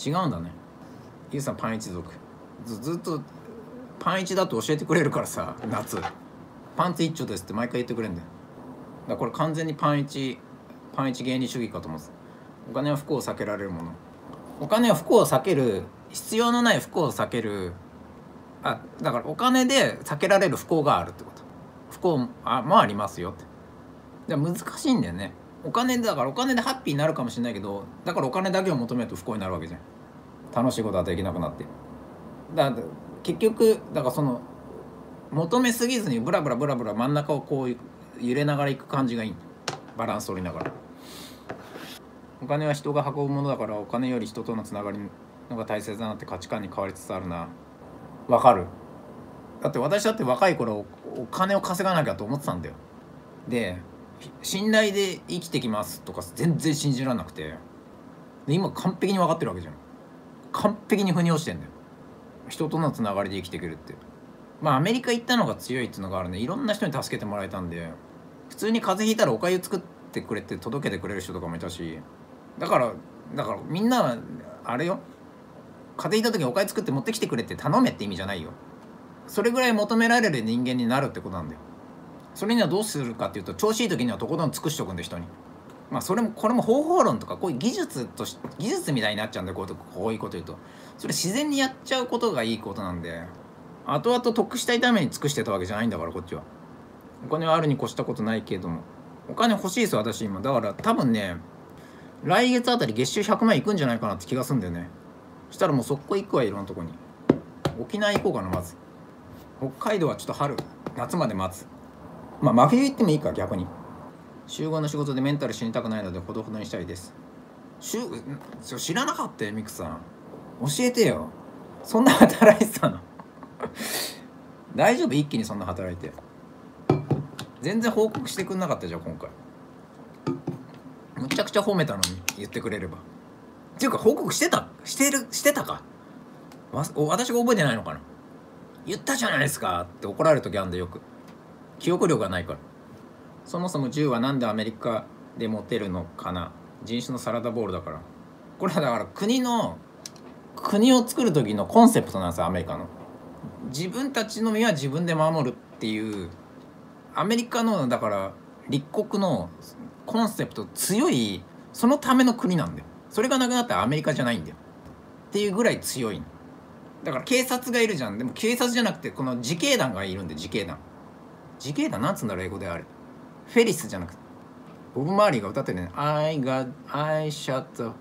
違うんだね。ゆうさん、パン一族ずっとパンイチだと教えてくれるからさ、夏パンツ一丁ですって毎回言ってくれるんだよ。だからこれ完全にパンイチ原理主義かと思うんです。お金は不幸を避けられるもの。お金は不幸を避ける、必要のない不幸を避ける。だからお金で避けられる不幸があるってこと。不幸もありますよって。だから難しいんだよね。お金だから、お金でハッピーになるかもしれないけど、だからお金だけを求めると不幸になるわけじゃん。楽しいことはできなくなって。だから結局、だからその求めすぎずにブラブラ真ん中をこう揺れながら行く感じがいい。バランス取りながら。お金は人が運ぶものだから、お金より人とのつながりのが大切だなって価値観に変わりつつあるな。わかる。だって私だって若い頃お金を稼がなきゃと思ってたんだよ。で、信頼で生きてきますとか全然信じられなくて、で今完璧に分かってるわけじゃん。完璧に腑に落ちてんだよ。人とのつながりで生きていけるって。アメリカ行ったのが強いっていうのがあるね。いろんな人に助けてもらえたんで、普通に風邪ひいたらお粥作ってくれて届けてくれる人とかもいたし、だからみんなはあれよ、風邪ひいた時にお粥作って持ってきてくれって頼めって意味じゃないよ。それぐらい求められる人間になるってことなんだよ。それにはどうするかっていうと、調子いい時にはとことん尽くしておくんで、人に。これも方法論とか、こういう技術みたいになっちゃうんで、こういうこと言うとそれ自然にやっちゃうことがいいことなんで、後々得したいために尽くしてたわけじゃないんだから、こっちは。お金はあるに越したことないけれども、お金欲しいです私今。だから多分ね、来月あたり月収100万いくんじゃないかなって気がするんだよね。そしたらもう速攻行くわ、いろんなとこに。沖縄行こうかな。まず北海道はちょっと夏まで待つ。真冬行ってもいいか、逆に。週5の仕事でメンタル死にたくないのでほどほどにしたいです。知らなかったよ、ミクさん。教えてよ。そんな働いてたの？大丈夫？一気にそんな働いて。全然報告してくんなかったじゃん今回。むちゃくちゃ褒めたのに、言ってくれれば。っていうか報告してたか。私が覚えてないのかな。言ったじゃないですかって怒られる時あるんで、よく。記憶力がないから。そもそも銃はなんでアメリカで持てるのかな。人種のサラダボールだから。これはだから国を作る時のコンセプトなんですよ、アメリカの。自分たちの身は自分で守るっていうアメリカの、だから立国のコンセプト強い、そのための国なんだよ。それがなくなったらアメリカじゃないんだよっていうぐらい強い。だから警察がいるじゃん。でも警察じゃなくてこの自警団がいるんで、自警団なんつうんだろう、英語で。あれフェリスじゃなくて、ボブ・マーリーが歌ってるね。I shot the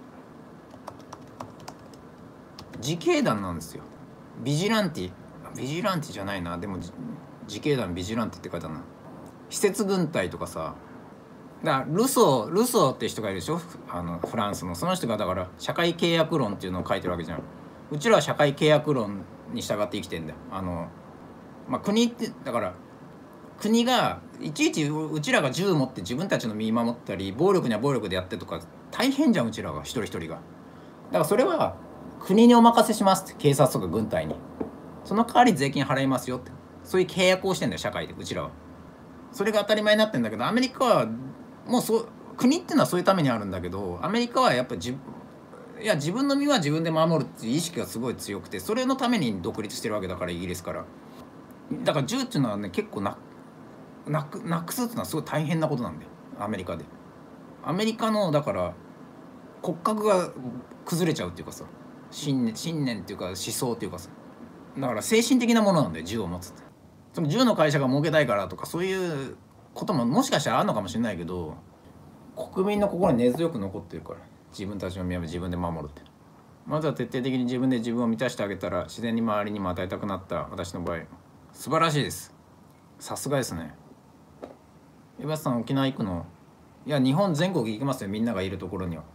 自警団なんですよ。ビジランティじゃないな。でも自警団ビジランティって書いてあるな。施設軍隊とかさ。だからルソーって人がいるでしょ、フランスの。その人がだから社会契約論っていうのを書いてるわけじゃん。うちらは社会契約論に従って生きてんだよ。国ってだから国がいちいちうちらが銃持って自分たちの身守ったり、暴力には暴力でやってとか大変じゃん、うちらが一人一人が。だからそれは国にお任せしますって、警察とか軍隊に。その代わり税金払いますよって、そういう契約をしてんだよ、社会で。うちらはそれが当たり前になってんだけど、アメリカはもう国っていうのはそういうためにあるんだけど、アメリカはやっぱり自分の身は自分で守るっていう意識がすごい強くて、それのために独立してるわけだから、イギリスから。だから銃っていうのはね、結構なくすっていうのはすごい大変なことなんだよ、アメリカで。アメリカのだから骨格が崩れちゃうっていうかさ、信念っていうか思想っていうかさ、だから精神的なものなんだよ、銃を持つって。その銃の会社が儲けたいからとか、そういうことももしかしたらあるのかもしれないけど、国民の心に根強く残ってるから、自分たちの身は自分で守るって。まずは徹底的に自分で自分を満たしてあげたら、自然に周りにも与えたくなった。私の場合素晴らしいです。さすがですね。江端さん、沖縄行くの？いや、日本全国行きますよ、みんながいるところには。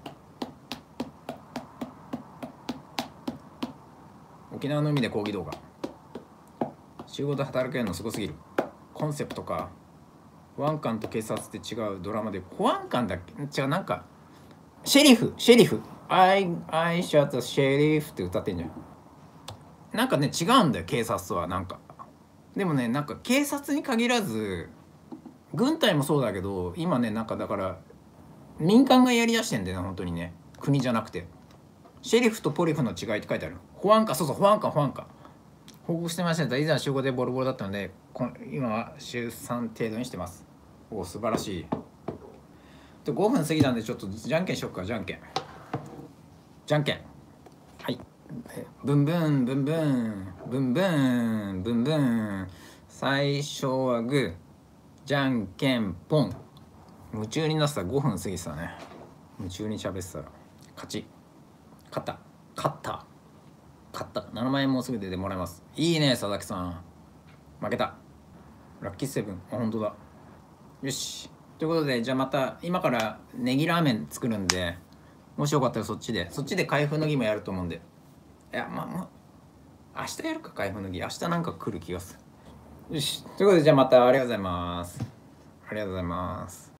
沖縄の海で講義動画。仕事働けるのすごすぎる。コンセプトか。保安官と警察って違うドラマで、保安官だっけ？違う、なんかシェリフI shot the sheriff って歌ってんじゃん。なんかね、違うんだよ、警察は。なんかでもね、なんか警察に限らず軍隊もそうだけど、今ね、なんかだから民間がやりだしてんだよね、本当にね。国じゃなくて。シェリフとポリフの違いって書いてある。保安官、そうそう、保安官。報告してました。以前は週5でボロボロだったので、今は週3程度にしてます。おお、素晴らしい。で、5分過ぎたんで、ちょっとじゃんけんしよっか。じゃんけん。はい。ブンブンブンブンブンブンブンブン。最初はグー、じゃんけんポン。夢中になってたら5分過ぎてたね。夢中に喋ってたら勝ち。勝った7万円もうすぐ出てもらいます。いいね、佐々木さん。負けた。ラッキーセブン。あ、本当だ。よし、ということで、じゃあまた今からネギラーメン作るんで、もしよかったらそっちで開封の儀もやると思うんで。いや、まあ明日やるか、開封の儀。明日なんか来る気がする。よし、ということで、じゃあまたありがとうございます。